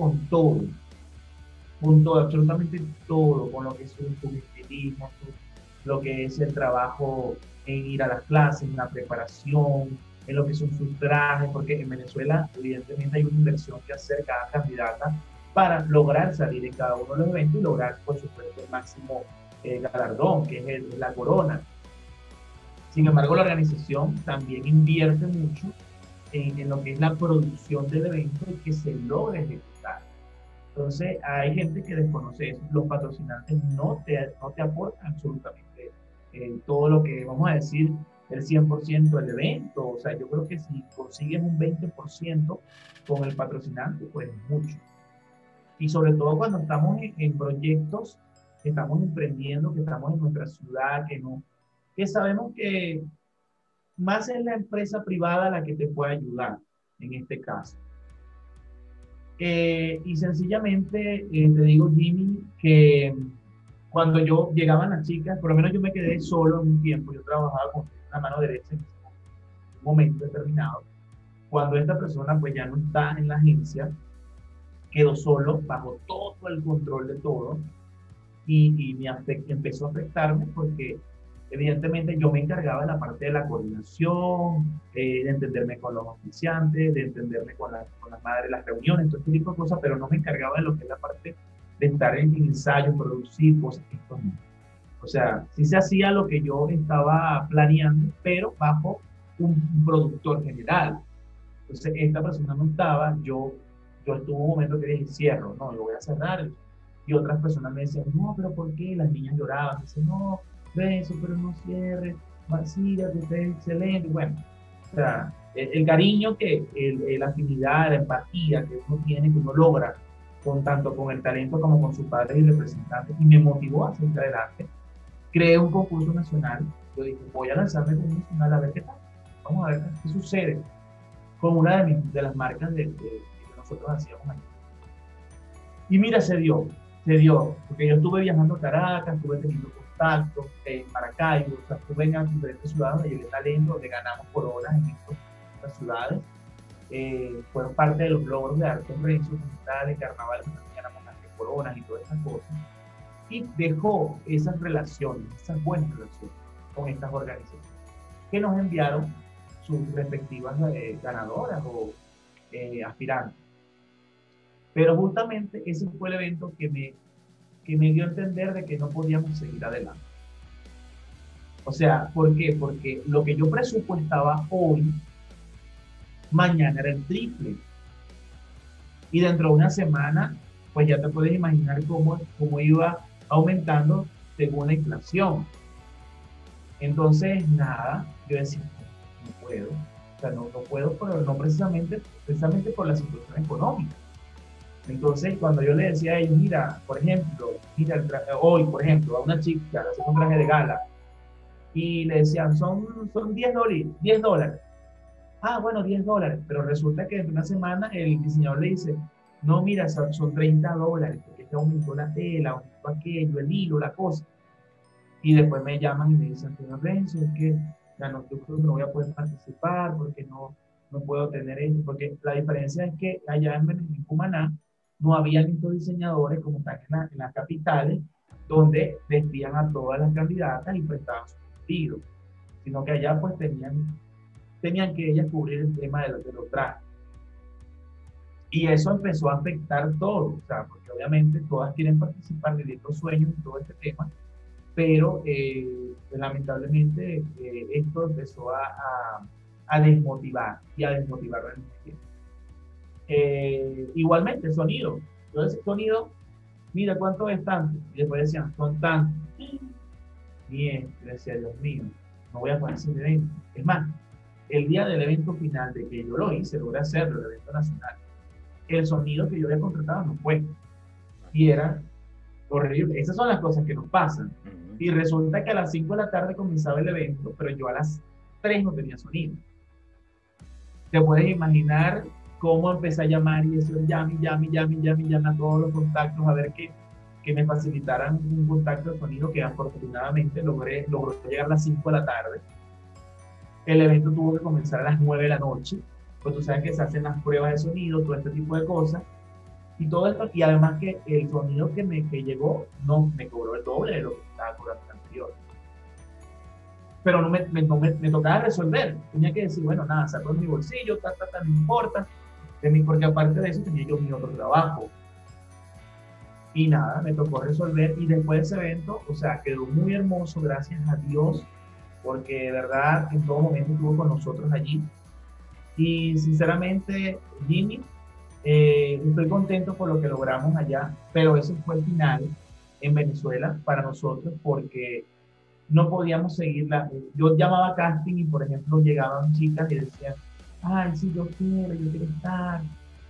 con todo, absolutamente todo, con lo que es su estilismo, lo que es el trabajo en ir a las clases, en la preparación, en lo que son sus trajes, porque en Venezuela evidentemente hay una inversión que hacer cada candidata para lograr salir en cada uno de los eventos y lograr, por supuesto, el máximo galardón, que es la corona. Sin embargo, la organización también invierte mucho en lo que es la producción del evento y que se logre ejecutar. Entonces, hay gente que desconoce eso. Los patrocinantes no te aportan absolutamente todo lo que, vamos a decir, el 100% del evento. O sea, yo creo que si consigues un 20% con el patrocinante, pues es mucho. Y sobre todo cuando estamos en proyectos que estamos emprendiendo, que estamos en nuestra ciudad, que sabemos que más es la empresa privada la que te puede ayudar en este caso. Y sencillamente te digo, Jimmy, que cuando yo llegaban las chicas, por lo menos yo me quedé solo en un tiempo, yo trabajaba con una mano derecha en un momento determinado. Cuando esta persona pues ya no está en la agencia, quedó solo bajo todo el control de todo y empezó a afectarme porque evidentemente yo me encargaba de la parte de la coordinación, de entenderme con los oficiantes, de entenderme con las madres, las reuniones, todo este tipo de cosas, pero no me encargaba de lo que es la parte de estar en ensayos, producir cosas, esto no. O sea, sí se hacía lo que yo estaba planeando, pero bajo un productor general. Entonces, esta persona no estaba, yo estuve un momento que dije, cierro, no, yo voy a cerrar. Y otras personas me decían, no, pero ¿por qué? Las niñas lloraban, dicen, no, Renzo, pero no cierres, Marcilia, que usted es excelente. Bueno, o sea, el cariño la afinidad, la empatía que uno tiene, que uno logra, tanto con el talento como con sus padres y representantes, y me motivó a seguir adelante. Creé un concurso nacional, yo dije, voy a lanzarme con un nacional a ver qué tal, vamos a ver qué sucede con una de las marcas que nosotros hacíamos ahí. Y mira, se dio, porque yo estuve viajando a Caracas, estuve teniendo contactos en Maracaibo, o sea, estuve en diferentes ciudades donde llevé talento, donde ganamos coronas en estas ciudades. Fueron parte de los logros de Arte Renzo, de carnaval, que también ganamos las coronas y todas esas cosas. Y dejó esas relaciones, esas buenas relaciones con estas organizaciones, que nos enviaron sus respectivas ganadoras o aspirantes. Pero justamente ese fue el evento que me dio a entender de que no podíamos seguir adelante. O sea, ¿por qué? Porque lo que yo presupuestaba hoy, mañana era el triple. Y dentro de una semana, pues ya te puedes imaginar cómo iba aumentando según la inflación. Entonces, nada, yo decía, no puedo. O sea, no puedo, pero no precisamente por la situación económica. Entonces, cuando yo le decía a ellos, mira, por ejemplo, hoy, por ejemplo, a una chica le hacía un traje de gala y le decían, son $10. Ah, bueno, $10, pero resulta que en una semana el diseñador le dice, no, mira, son $30, porque es que aumentó la tela, aumentó aquello, el hilo, la cosa. Y después me llaman y me dicen, señor Renzo, es que ya no, yo creo que no voy a poder participar porque no puedo tener esto, porque la diferencia es que allá en Cumaná no habían estos diseñadores como están en las capitales, donde vestían a todas las candidatas y prestaban su vestido, sino que allá pues tenían que ellas cubrir el tema de los trajes. Y eso empezó a afectar todo, o sea, porque obviamente todas quieren participar, de estos sueños y todo este tema, pero lamentablemente esto empezó a desmotivar y a desmotivar realmente. Igualmente, el sonido. Yo decía, sonido, mira cuánto es tanto. Y después decían, son tantos. Bien, yo decía, Dios mío, no voy a poder hacer evento. Es más, el día del evento final, de que yo lo hice, logré hacerlo, el evento nacional, el sonido que yo había contratado no fue. Y era horrible. Esas son las cosas que nos pasan. Y resulta que a las 5 de la tarde comenzaba el evento, pero yo a las 3 no tenía sonido. Te puedes imaginar cómo empecé a llamar y decir, llame a todos los contactos a ver que me facilitaran un contacto de sonido que afortunadamente logró llegar a las 5 de la tarde. El evento tuvo que comenzar a las 9 de la noche, pues tú sabes que se hacen las pruebas de sonido, todo este tipo de cosas, y todo esto, y además que el sonido que llegó no me cobró el doble de lo que estaba cobrando el anterior. Pero no me tocaba resolver, tenía que decir, bueno, nada, saco de mi bolsillo, no importa, porque aparte de eso tenía yo mi otro trabajo. Y nada, me tocó resolver, y después de ese evento, o sea, quedó muy hermoso, gracias a Dios, porque de verdad en todo momento estuvo con nosotros allí. Y sinceramente, Jimmy, estoy contento por lo que logramos allá, pero ese fue el final en Venezuela para nosotros, porque no podíamos seguirla. Yo llamaba a casting y, por ejemplo, llegaban chicas y decían, ay, sí, yo quiero estar,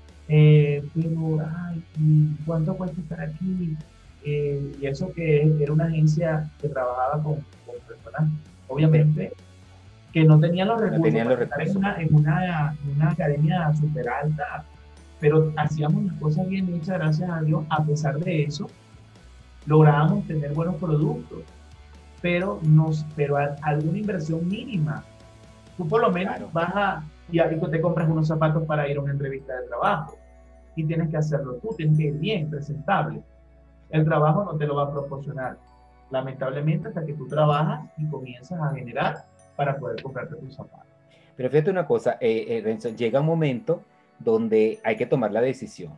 pero, ay, ¿cuánto cuesta estar aquí? Y eso que era una agencia que trabajaba con personas, obviamente, que no tenían los recursos, no tenían los para recursos. estar en una academia súper alta, pero hacíamos las cosas bien hechas, gracias a Dios. A pesar de eso, lográbamos tener buenos productos, pero alguna inversión mínima. Tú por lo menos Claro. y ahí te compras unos zapatos para ir a una entrevista de trabajo, y tienes que hacerlo tú, tienes que ir bien, presentable. El trabajo no te lo va a proporcionar, lamentablemente, hasta que tú trabajas y comienzas a generar para poder comprarte tus zapatos. Pero fíjate una cosa, Renzo, llega un momento donde hay que tomar la decisión.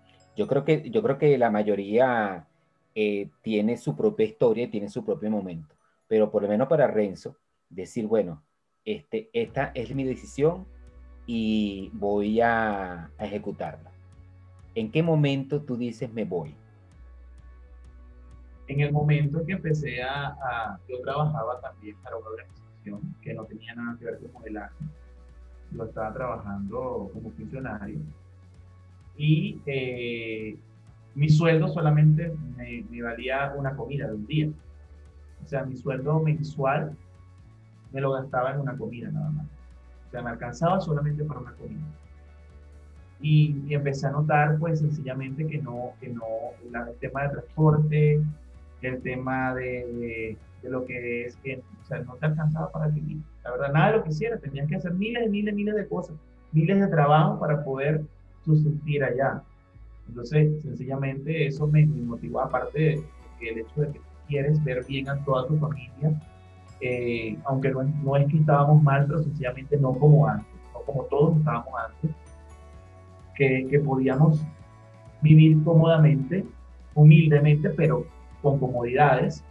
Yo creo que la mayoría tiene su propia historia y tiene su propio momento. Pero por lo menos para Renzo, decir, bueno, esta es mi decisión y voy a ejecutarla. ¿En qué momento tú dices me voy? En el momento que empecé yo trabajaba también para una organización que no tenía nada que ver con modelaje. Yo estaba trabajando como funcionario y mi sueldo solamente me valía una comida de un día. O sea, mi sueldo mensual me lo gastaba en una comida nada más. O sea, me alcanzaba solamente para una comida. Y empecé a notar, pues, sencillamente el tema de transporte, el tema de lo que es que, o sea, no te alcanzaba para vivir. La verdad, nada de lo que hiciera, tenías que hacer miles de cosas, miles de trabajos para poder subsistir allá. Entonces, sencillamente eso me motivó, aparte de que el hecho de que quieres ver bien a toda tu familia, aunque no es que estábamos mal, pero sencillamente no como antes, no como todos estábamos antes, que podíamos vivir cómodamente, humildemente, pero con comodidades.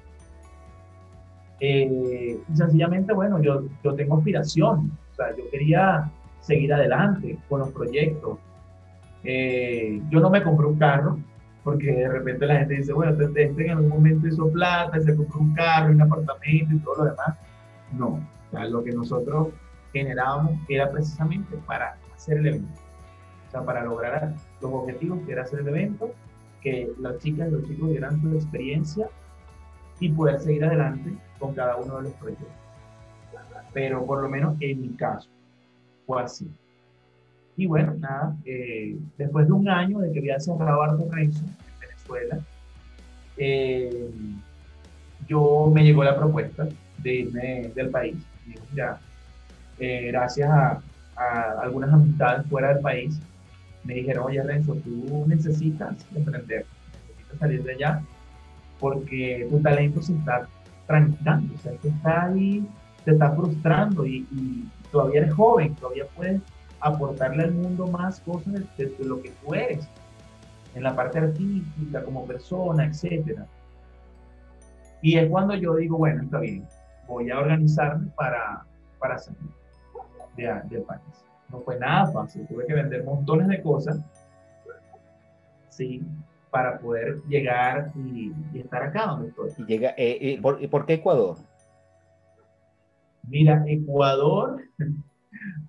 Y sencillamente, bueno, yo tengo aspiración, o sea, yo quería seguir adelante con los proyectos. Yo no me compré un carro, porque de repente la gente dice, bueno, en algún momento hizo plata, se compró un carro, un apartamento y todo lo demás. No, o sea, lo que nosotros generábamos era precisamente para hacer el evento, o sea, para lograr los objetivos que era hacer el evento, que las chicas y los chicos dieran su experiencia y poder seguir adelante con cada uno de los proyectos. Pero por lo menos en mi caso fue así. Y bueno, nada, después de un año de que había cerrado Arco Renzo en Venezuela, eh, me llegó la propuesta de irme del país. Y digo, mira, gracias a algunas amistades fuera del país, me dijeron, oye Renzo, tú necesitas emprender, necesitas salir de allá, porque tu talento se está trancando, o sea, que está ahí, te está frustrando y todavía eres joven, todavía puedes aportarle al mundo más cosas de lo que tú eres, en la parte artística, como persona, etcétera. Y es cuando yo digo, bueno, está bien, voy a organizarme para salir del país. No fue nada fácil, tuve que vender montones de cosas, sí, para poder llegar y estar acá donde estoy. Y llega, ¿por qué Ecuador? Mira, Ecuador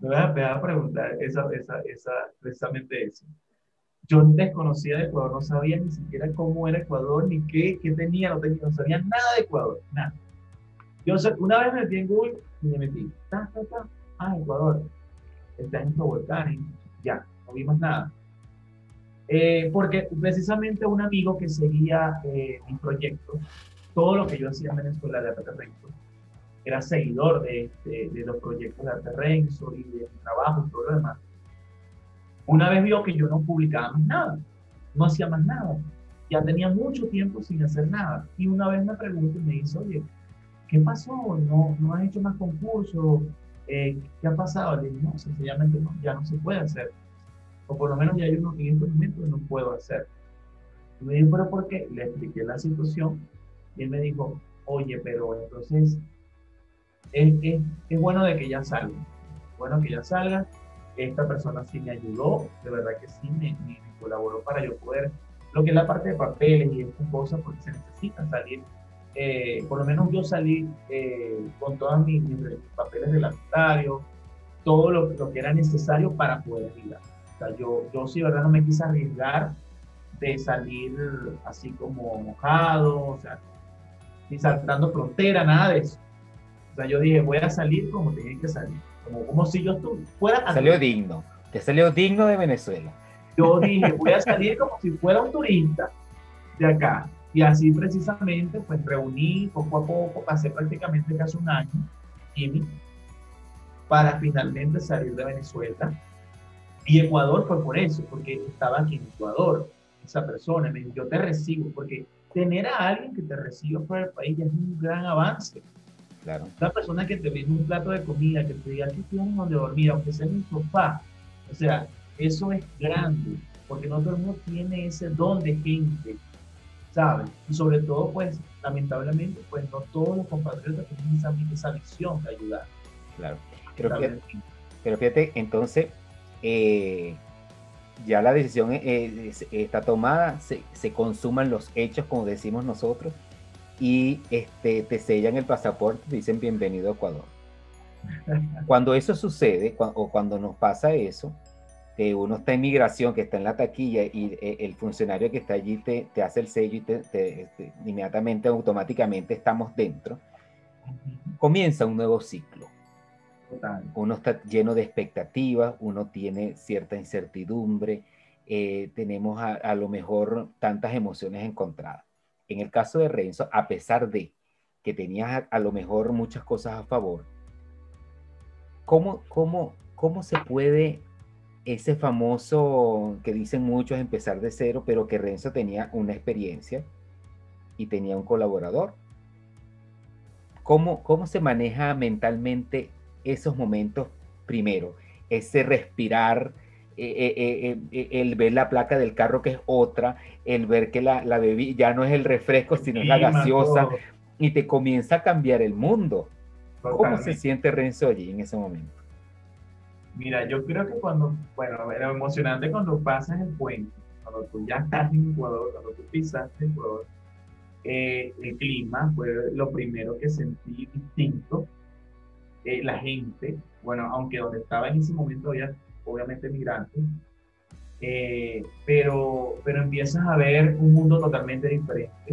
me vas a preguntar precisamente eso. Yo desconocía de Ecuador, no sabía ni siquiera cómo era Ecuador, ni qué tenía, no sabía nada de Ecuador, nada. Yo una vez me metí en Google y me metí, Ecuador, está en Tehuacán, ya, no vi más nada. Porque precisamente un amigo que seguía mi proyecto, todo lo que yo hacía en Venezuela de Arte Renzo, era seguidor de los proyectos de Arte Renzo y de mi trabajo y todo lo demás. Una vez vio que yo no publicaba más nada, no hacía más nada, ya tenía mucho tiempo sin hacer nada. Y una vez me preguntó y me dice, oye, ¿qué pasó? ¿No has hecho más concursos? ¿Qué ha pasado? Le dije, no, sencillamente no, ya no se puede hacer. O por lo menos ya hay unos en estos momentos que no puedo hacer. Y me dijo, ¿pero por qué? Le expliqué la situación y él me dijo, oye, pero entonces es bueno de que ya salga. Bueno que ya salga. Esta persona sí me ayudó, de verdad que sí me colaboró para yo poder, lo que es la parte de papeles y estas cosas, porque se necesita salir. Por lo menos yo salí con todos mis papeles reglamentarios, todo lo que era necesario para poder ir. O sea, yo sí, verdad, no me quise arriesgar de salir así como mojado, o sea, ni saltando frontera, nada de eso. O sea, yo dije, voy a salir como tenía que salir, como si yo fuera... Salió digno, que salió digno de Venezuela. Yo dije, voy a salir como si fuera un turista de acá. Y así precisamente, pues reuní poco a poco, pasé prácticamente casi un año, Jimmy, para finalmente salir de Venezuela. Y Ecuador fue por eso, porque estaba aquí en Ecuador, esa persona, me dijo, yo te recibo, porque tener a alguien que te reciba fuera del país ya es un gran avance. Claro. Una persona que te brinde un plato de comida, que te diga que tienes donde dormir, aunque sea en un sofá. O sea, eso es grande, porque no todo el mundo tiene ese don de gente, ¿sabes? Y sobre todo, pues, lamentablemente, pues no todos los compatriotas tienen esa visión de ayudar. Claro. Pero fíjate, entonces, ya la decisión está tomada, se consuman los hechos, como decimos nosotros, y te sellan el pasaporte, dicen bienvenido a Ecuador. Cuando eso sucede, o cuando nos pasa eso, que uno está en migración, que está en la taquilla, y el funcionario que está allí te hace el sello y inmediatamente, automáticamente estamos dentro, comienza un nuevo ciclo. Uno está lleno de expectativas, uno tiene cierta incertidumbre, tenemos a lo mejor tantas emociones encontradas. En el caso de Renzo, a pesar de que tenías a lo mejor muchas cosas a favor, ¿cómo se puede ese famoso que dicen muchos empezar de cero, pero que Renzo tenía una experiencia y tenía un colaborador? ¿Cómo se maneja mentalmente esos momentos primero? Ese respirar, el ver la placa del carro que es otra, el ver que la bebida ya no es el refresco, sino es la gaseosa, todo. Y te comienza a cambiar el mundo. Totalmente. ¿Cómo se siente Renzo allí en ese momento? Mira, yo creo que era emocionante cuando pasas el puente, cuando tú ya estás en Ecuador, cuando tú pisaste en Ecuador, el clima fue lo primero que sentí distinto. La gente, bueno, aunque donde estaba en ese momento había obviamente migrantes, pero empiezas a ver un mundo totalmente diferente.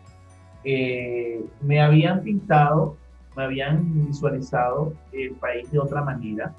Me habían pintado, me habían visualizado el país de otra manera,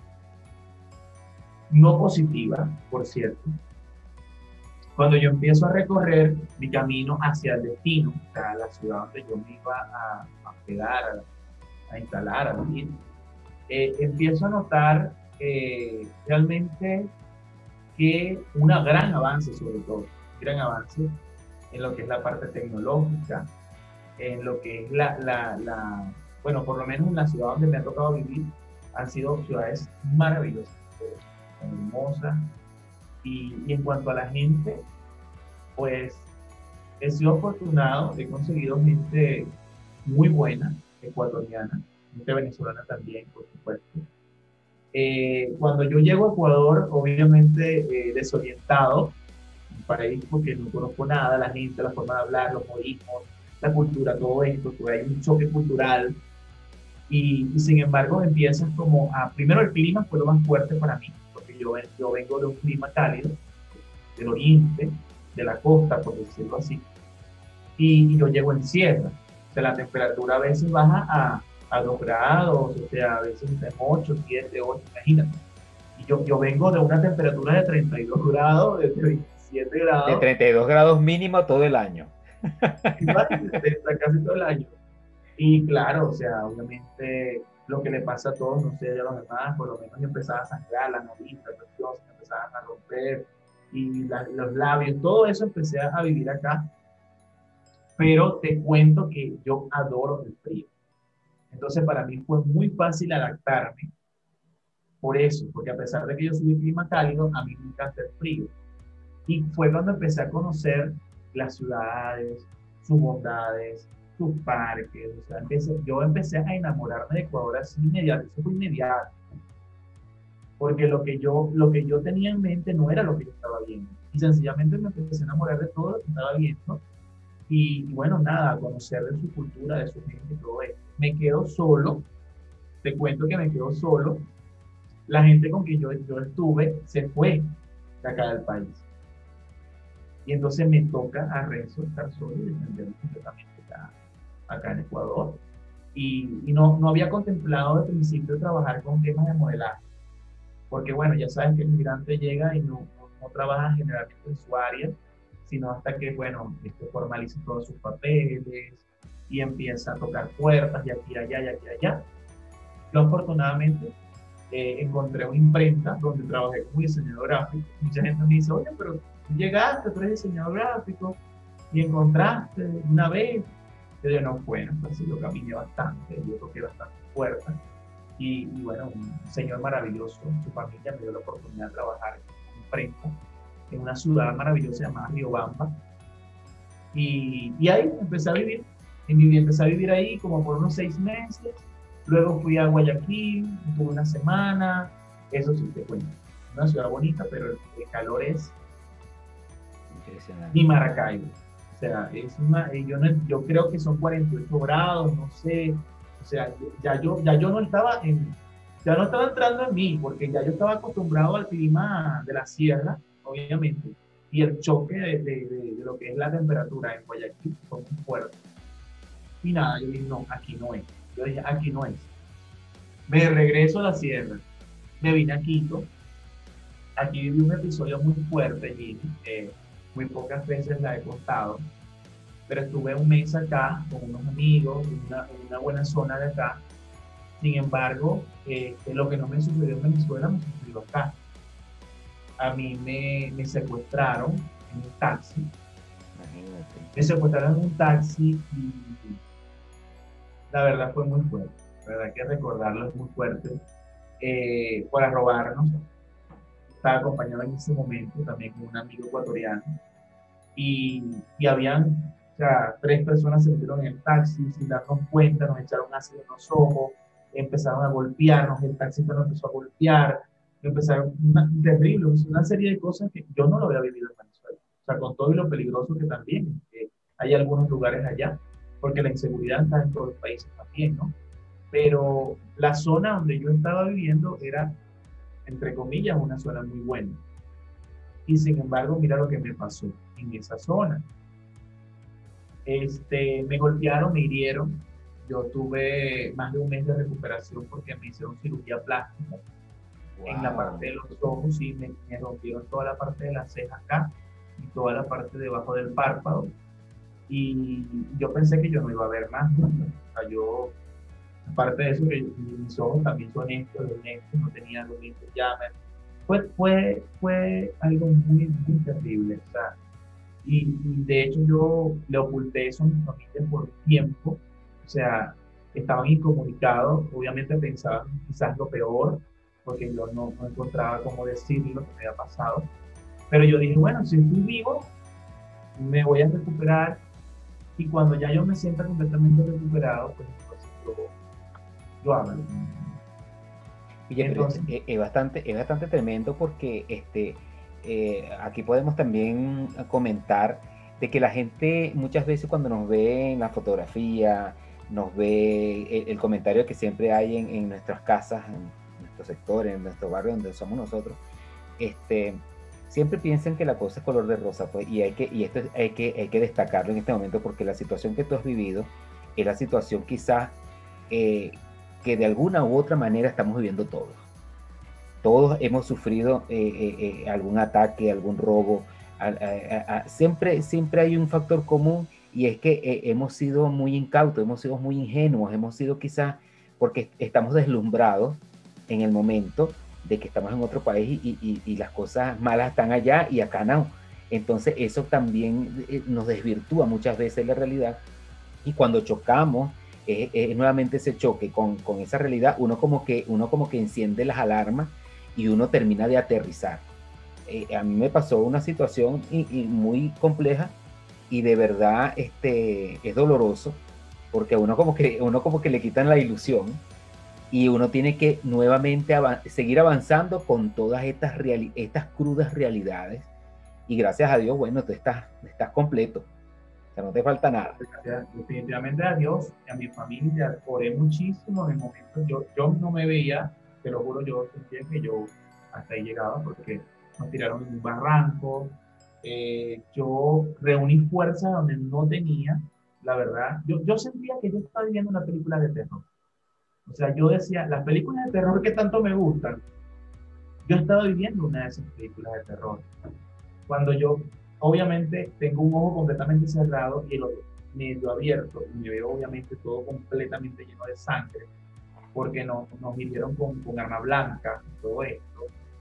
no positiva, por cierto. Cuando yo empiezo a recorrer mi camino hacia el destino, o sea, la ciudad donde yo me iba a quedar, a instalar, a vivir, empiezo a notar realmente que un gran avance, sobre todo, un gran avance en lo que es la parte tecnológica, en lo que es bueno, por lo menos en la ciudad donde me ha tocado vivir, han sido ciudades maravillosas, hermosas, y en cuanto a la gente, pues he sido afortunado, he conseguido gente muy buena, ecuatoriana, gente venezolana también, por supuesto. Cuando yo llego a Ecuador, obviamente desorientado, un país porque no conozco nada, la gente, la forma de hablar, los modismos, la cultura, todo esto, pues hay un choque cultural. y sin embargo empiezas como a, primero el clima fue lo más fuerte para mí, porque yo vengo de un clima cálido, del oriente, de la costa, por decirlo así, y yo llego en sierra, o sea, la temperatura a veces baja a 2 grados, o sea, a veces en 8, 7, 8, imagínate. Y yo vengo de una temperatura de 32 grados, de 27 De grados, 32 grados mínimo todo el año. imagínate, está casi todo el año. Y claro, o sea, obviamente lo que le pasa a todos, no sé, a los demás, por lo menos yo empezaba a sangrar la nariz, la presión, se me empezaban a romper, y los labios, todo eso empecé a vivir acá, pero te cuento que yo adoro el frío. Entonces para mí fue muy fácil adaptarme por eso, porque a pesar de que yo soy de clima cálido, a mí me encanta el frío. Y fue cuando empecé a conocer las ciudades, sus bondades, sus parques. O sea, yo empecé a enamorarme de Ecuador así inmediato, eso fue inmediato. Porque lo que yo tenía en mente no era lo que yo estaba viendo. Y sencillamente me empecé a enamorar de todo lo que estaba viendo. Y bueno, nada, a conocer de su cultura, de su gente y todo esto. Me quedo solo, te cuento que me quedo solo. La gente con quien yo estuve se fue de acá del país. Y entonces me toca a Renzo estar solo y defenderme completamente acá en Ecuador. Y no había contemplado de principio trabajar con temas de modelaje, porque bueno, ya sabes que el migrante llega y no trabaja generalmente en su área, sino hasta que, bueno, formalice todos sus papeles y empieza a tocar puertas y aquí, allá, y aquí, allá. Yo afortunadamente encontré una imprenta donde trabajé como diseñador gráfico. Mucha gente me dice, oye, pero tú llegaste, tú eres diseñador gráfico y encontraste una vez. Yo digo, no, bueno, pues yo caminé bastante, yo toqué bastante puertas y bueno, un señor maravilloso, su familia me dio la oportunidad de trabajar en imprenta en una ciudad maravillosa llamada Riobamba y ahí empecé a vivir, empecé a vivir ahí como por unos 6 meses. Luego fui a Guayaquil, estuve una semana, eso sí te cuento. Una ciudad bonita, pero el calor es ni Maracaibo. O sea, es una, yo creo que son 48 grados, no sé. O sea, ya yo no estaba ya no estaba entrando en mí, porque ya yo estaba acostumbrado al clima de la sierra, obviamente, y el choque de lo que es la temperatura en Guayaquil fue muy fuerte. Y nada, yo dije, no, aquí no es. Yo dije, aquí no es. Me regreso a la sierra, me vine a Quito. Aquí viví un episodio muy fuerte, Gini. Muy pocas veces la he contado, pero estuve un mes acá con unos amigos en una buena zona de acá. Sin embargo, lo que no me sucedió en Venezuela me sucedió acá. A mí me secuestraron en un taxi. Imagínate. Me secuestraron en un taxi y la verdad fue muy fuerte. La verdad que recordarlo es muy fuerte. Para robarnos. Estaba acompañado en ese momento también con un amigo ecuatoriano y habían, o sea, 3 personas se metieron en el taxi sin darnos cuenta, nos echaron ácido en los ojos, empezaron a golpearnos, el taxista nos empezó a golpear, empezaron terrible, una serie de cosas que yo no lo había vivido en Venezuela. O sea, con todo y lo peligroso que también hay algunos lugares allá, porque la inseguridad está en todos los países también, ¿no? Pero la zona donde yo estaba viviendo era, entre comillas, una zona muy buena. Y sin embargo, mira lo que me pasó en esa zona. Me golpearon, me hirieron. Yo tuve más de un mes de recuperación porque me hicieron cirugía plástica. Wow. En la parte de los ojos y me rompieron toda la parte de la ceja acá y toda la parte debajo del párpado. Y yo pensé que yo no iba a ver más. ¿No? O sea, yo, aparte de eso, que mis ojos también son estos, los lentes, no tenía los lentes ya. Fue algo muy, muy terrible. O sea, y de hecho yo le oculté eso a mi familia por tiempo. O sea, estaban incomunicados, obviamente pensaban quizás lo peor, porque yo no encontraba cómo decirle lo que me había pasado. Pero yo dije, bueno, si estoy vivo, me voy a recuperar y cuando ya yo me sienta completamente recuperado, pues yo hablo. Oye, entonces, es bastante tremendo porque aquí podemos también comentar de que la gente muchas veces cuando nos ve en la fotografía, nos ve el comentario que siempre hay en nuestras casas, en nuestros sectores, en nuestro barrio donde somos nosotros, siempre piensan que la cosa es color de rosa, pues, y esto hay que destacarlo en este momento porque la situación que tú has vivido es la situación quizás que de alguna u otra manera estamos viviendo todos. Todos hemos sufrido algún ataque, algún robo. Siempre hay un factor común y es que hemos sido muy incautos, hemos sido muy ingenuos, hemos sido quizás porque estamos deslumbrados en el momento de que estamos en otro país y las cosas malas están allá y acá no. Entonces eso también nos desvirtúa muchas veces la realidad y cuando chocamos nuevamente ese choque con esa realidad, uno como que enciende las alarmas y uno termina de aterrizar. A mí me pasó una situación muy compleja y de verdad es doloroso porque a uno como que le quitan la ilusión y uno tiene que nuevamente seguir avanzando con todas estas crudas realidades y gracias a Dios, bueno, tú estás completo, o sea, no te falta nada. Definitivamente a Dios y a mi familia oré muchísimo en momentos, yo no me veía, te lo juro, yo sentía que yo hasta ahí llegaba porque nos tiraron en un barranco, yo reuní fuerzas donde no tenía, la verdad, yo sentía que yo estaba viviendo una película de terror. O sea, yo decía, las películas de terror que tanto me gustan, yo estaba viviendo una de esas películas de terror. Cuando yo, obviamente, tengo un ojo completamente cerrado y el otro medio abierto, y me veo, obviamente, todo completamente lleno de sangre, porque nos hirieron con arma blanca, todo esto.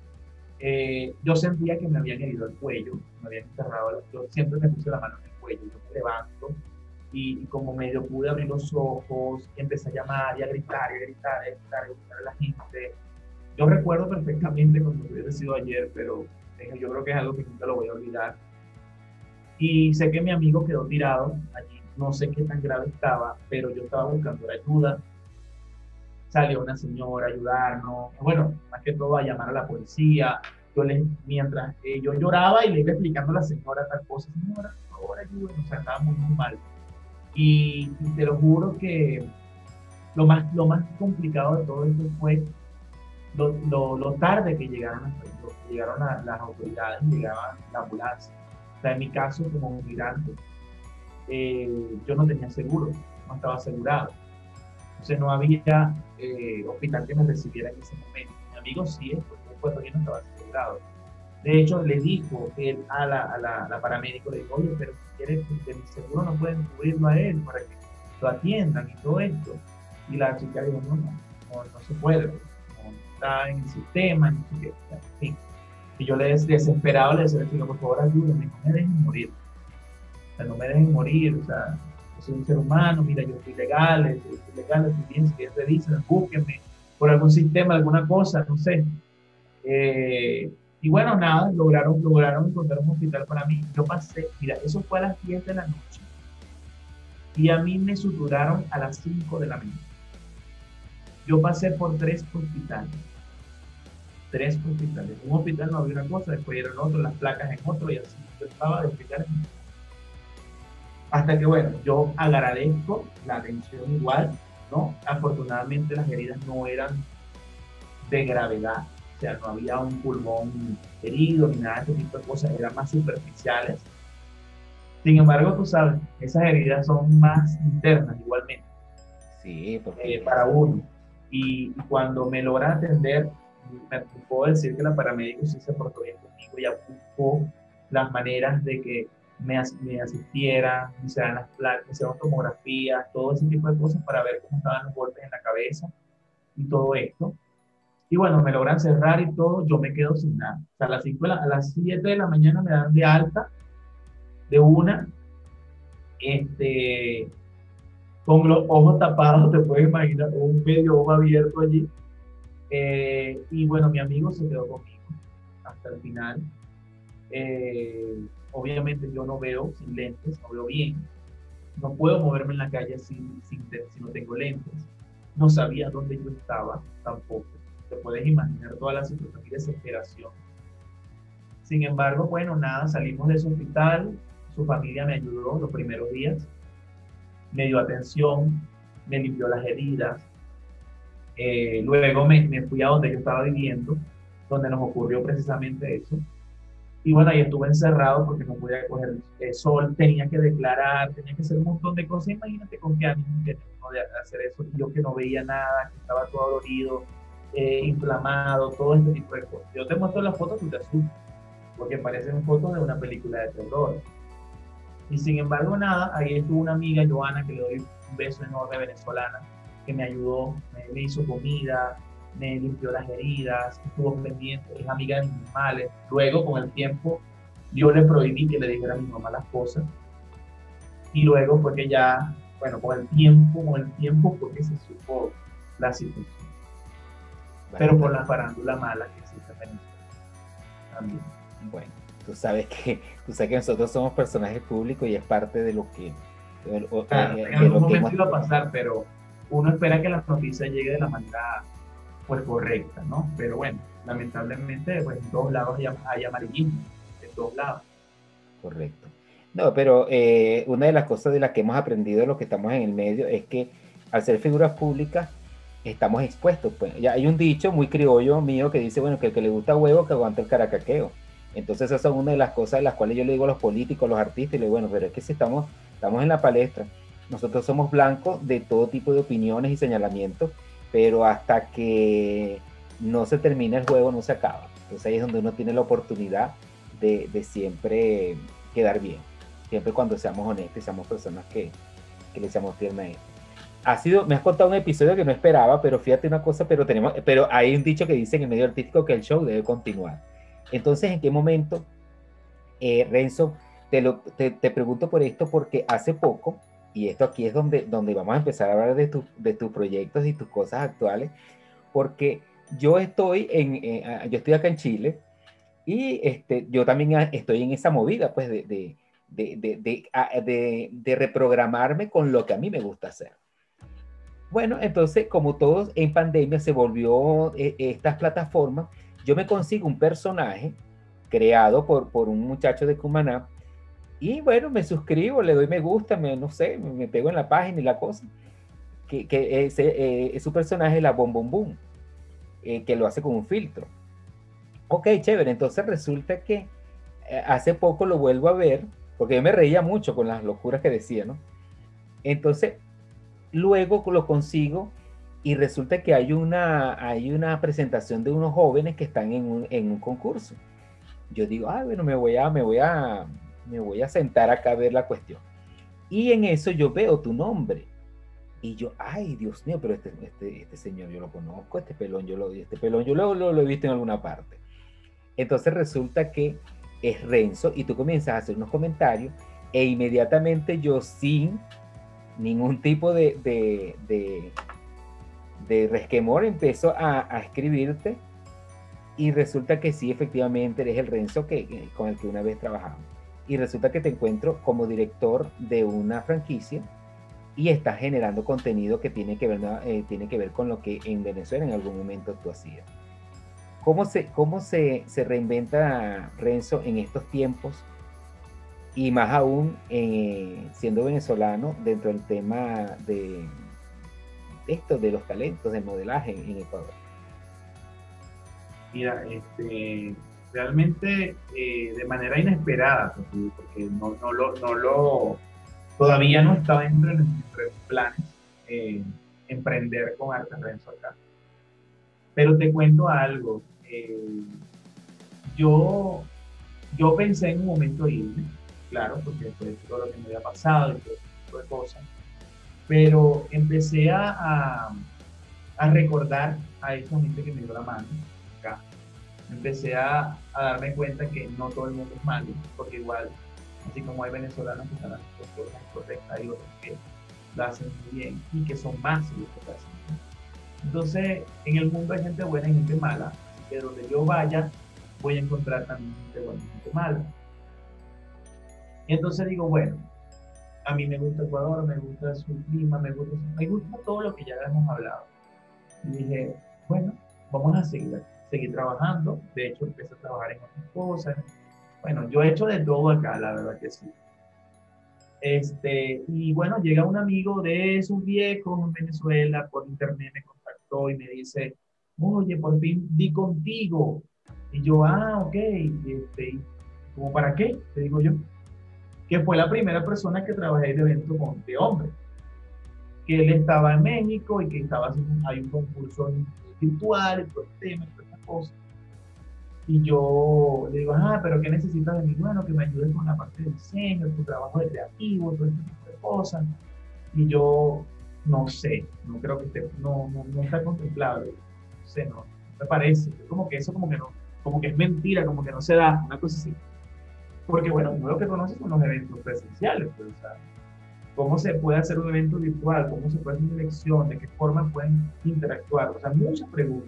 Yo sentía que me habían herido el cuello, me habían enterrado, yo siempre me puse la mano en el cuello, yo me levanto y como medio pude abrir los ojos, y empecé a llamar y a gritar, y a gritar, y a gritar, y a gritar a la gente. Yo recuerdo perfectamente cuando hubiera sido ayer, pero yo creo que es algo que nunca lo voy a olvidar. Y sé que mi amigo quedó tirado allí, no sé qué tan grave estaba, pero yo estaba buscando la ayuda. Salió una señora a ayudarnos, bueno, más que todo a llamar a la policía. Mientras yo lloraba y le iba explicando a la señora tal cosa, señora, por favor, ayúdenos, o sea, estaba muy, muy mal. Y te lo juro que lo más complicado de todo esto fue lo tarde que llegaron las autoridades, llegaba la ambulancia. O sea, en mi caso, como migrante, yo no tenía seguro, no estaba asegurado. Entonces no había hospital que me recibiera en ese momento. Mi amigo sí, porque yo no estaba asegurado. De hecho, le dijo él la paramédico, le dijo, oye, pero si quieres, de mi seguro no pueden cubrirlo a él para que lo atiendan y todo esto. Y la chica dijo, no se puede, no está en el sistema, no sé qué, en fin. Y yo desesperado le decía, por favor, ayúdenme, no me dejen morir. O sea, no me dejen morir, o sea, yo soy un ser humano, mira, yo estoy legal, estoy bien, si quieren revisen, búsquenme por algún sistema, alguna cosa, no sé. Y bueno, nada, lograron encontrar un hospital para mí. Yo pasé, mira, eso fue a las 10 de la noche y a mí me suturaron a las 5 de la mañana. Yo pasé por 3 hospitales. 3 hospitales. Un hospital no había una cosa, después era en otro, las placas en otro y así. Yo estaba de hospitales. Hasta que, bueno, yo agradezco la atención igual, ¿no? Afortunadamente las heridas no eran de gravedad. O sea, no había un pulmón herido ni nada de ese tipo de cosas, eran más superficiales. Sin embargo, tú sabes, esas heridas son más internas igualmente. Sí, porque para uno. Y cuando me logran atender, me puedo decir que la paramédico sí se portó bien conmigo, ya buscó las maneras de que me asistieran, me hicieran las placas, me hicieron tomografías, todo ese tipo de cosas para ver cómo estaban los golpes en la cabeza y todo esto. Y bueno, me logran cerrar y todo, yo me quedo sin nada. O sea, a las 7 de la mañana me dan de alta de una, con los ojos tapados, te puedes imaginar, un medio ojo abierto allí. Y bueno, mi amigo se quedó conmigo hasta el final. Obviamente yo no veo sin lentes, no veo bien. No puedo moverme en la calle si no tengo lentes. No sabía dónde yo estaba tampoco. Te puedes imaginar toda la situación y desesperación. Sin embargo, bueno, nada, salimos de ese hospital. Su familia me ayudó los primeros días. Me dio atención. me limpió las heridas. Luego me fui a donde yo estaba viviendo, donde nos ocurrió precisamente eso. Y bueno, ahí estuve encerrado porque no podía coger sol, tenía que declarar, tenía que hacer un montón de cosas. Imagínate con qué ánimo tenía uno de hacer eso. Y yo que no veía nada, que estaba todo dolorido, inflamado, todo este tipo de cosas. Yo te muestro las fotos y te asustas, porque parecen fotos de una película de terror. Y sin embargo, nada, ahí estuvo una amiga, Joana, que le doy un beso enorme, venezolana, que me ayudó, me hizo comida, me limpió las heridas, estuvo pendiente, es amiga de mis animales. Luego, con el tiempo, yo le prohibí que le dijera a mi mamá las cosas. Y luego fue que ya, bueno, con el tiempo fue que se supo la situación. Pero por la farándula mala que existe en Venezuela también. Bueno, tú sabes que nosotros somos personajes públicos y es parte de lo que... Claro, en algún momento iba a pasar, pero uno espera que la noticia llegue de la manera pues correcta, ¿no? Pero bueno, lamentablemente pues en todos lados hay amarillismo, en todos lados. Correcto. No, pero una de las cosas de las que hemos aprendido de los que estamos en el medio es que al ser figuras públicas estamos expuestos. Pues. Ya hay un dicho muy criollo mío que dice, bueno, que el que le gusta huevo que aguante el caracaqueo. Entonces esas son una de las cosas de las cuales yo le digo a los políticos, a los artistas, y le digo, bueno, pero es que si estamos en la palestra, nosotros somos blancos de todo tipo de opiniones y señalamientos, pero hasta que no se termina el juego no se acaba. Entonces ahí es donde uno tiene la oportunidad de siempre quedar bien, siempre cuando seamos honestos y seamos personas que le seamos fieles a esto. Me has contado un episodio que no esperaba, pero fíjate una cosa, pero hay un dicho que dice en el medio artístico que el show debe continuar. Entonces, ¿en qué momento, Renzo, te pregunto por esto? Porque hace poco, y esto aquí es donde vamos a empezar a hablar de tus proyectos y tus cosas actuales, porque yo estoy acá en Chile y yo también estoy en esa movida, pues, de reprogramarme con lo que a mí me gusta hacer. Bueno, entonces, como todos en pandemia se volvió estas plataformas, yo me consigo un personaje creado por un muchacho de Cumaná y bueno, me suscribo, le doy me gusta, no sé, me pego en la página y la cosa, que es su personaje, la Bom Bom Boom, que lo hace con un filtro. Ok, chévere, entonces resulta que hace poco lo vuelvo a ver, porque yo me reía mucho con las locuras que decía, ¿no? Entonces, luego lo consigo y resulta que hay una presentación de unos jóvenes que están en un concurso. Yo digo, bueno, me voy a sentar acá a ver la cuestión. Y en eso yo veo tu nombre. Y yo, ay, Dios mío, pero este señor yo lo conozco, este pelón yo lo he visto en alguna parte. Entonces resulta que es Renzo y tú comienzas a hacer unos comentarios e inmediatamente yo sin ningún tipo de resquemor empiezo a escribirte y resulta que sí, efectivamente eres el Renzo con el que una vez trabajamos. Y resulta que te encuentro como director de una franquicia y estás generando contenido que tiene que ver con lo que en Venezuela en algún momento tú hacías. ¿Cómo se reinventa Renzo en estos tiempos? Y más aún siendo venezolano dentro del tema de los talentos del modelaje en Ecuador. Mira, realmente de manera inesperada, porque todavía no estaba dentro de nuestros planes emprender con Arte Renzo acá. Pero te cuento algo. Yo pensé en un momento irme, claro, porque después de todo lo que me había pasado y todo ese tipo de cosas, pero empecé a recordar a esa gente que me dio la mano acá. Empecé a darme cuenta que no todo el mundo es malo, porque igual, así como hay venezolanos que están haciendo cosas incorrectas, hay otros que lo hacen muy bien y que son más de lo que lo hacen bien. Entonces, en el mundo hay gente buena y gente mala, así que donde yo vaya, voy a encontrar también gente buena y gente mala. Y entonces digo, bueno, a mí me gusta Ecuador, me gusta su clima, me gusta todo lo que ya hemos hablado. Y dije, bueno, vamos a seguir trabajando. De hecho, empecé a trabajar en otras cosas. Bueno, yo he hecho de todo acá, la verdad que sí. Y bueno, llega un amigo de esos viejos en Venezuela, por internet me contactó y me dice, oye, por fin di contigo. Y yo, ok, ¿cómo para qué? Te digo yo, que fue la primera persona que trabajé de evento con de hombre, que él estaba en México y que estaba haciendo, hay un concurso virtual y todo el tema y todas estas cosas. Y yo le digo, pero ¿qué necesitas de mí? Bueno, que me ayudes con la parte de diseño, tu trabajo de creativo, todo este tipo de cosas. Y yo, no sé, no creo que esté, no está contemplado. No sé, no me parece. Como que eso como que no, como que es mentira, como que no se da, una cosa así. Porque bueno, uno lo que conoce son los eventos presenciales, pues, o sea, cómo se puede hacer un evento virtual, cómo se puede hacer una elección, de qué forma pueden interactuar, o sea, muchas preguntas.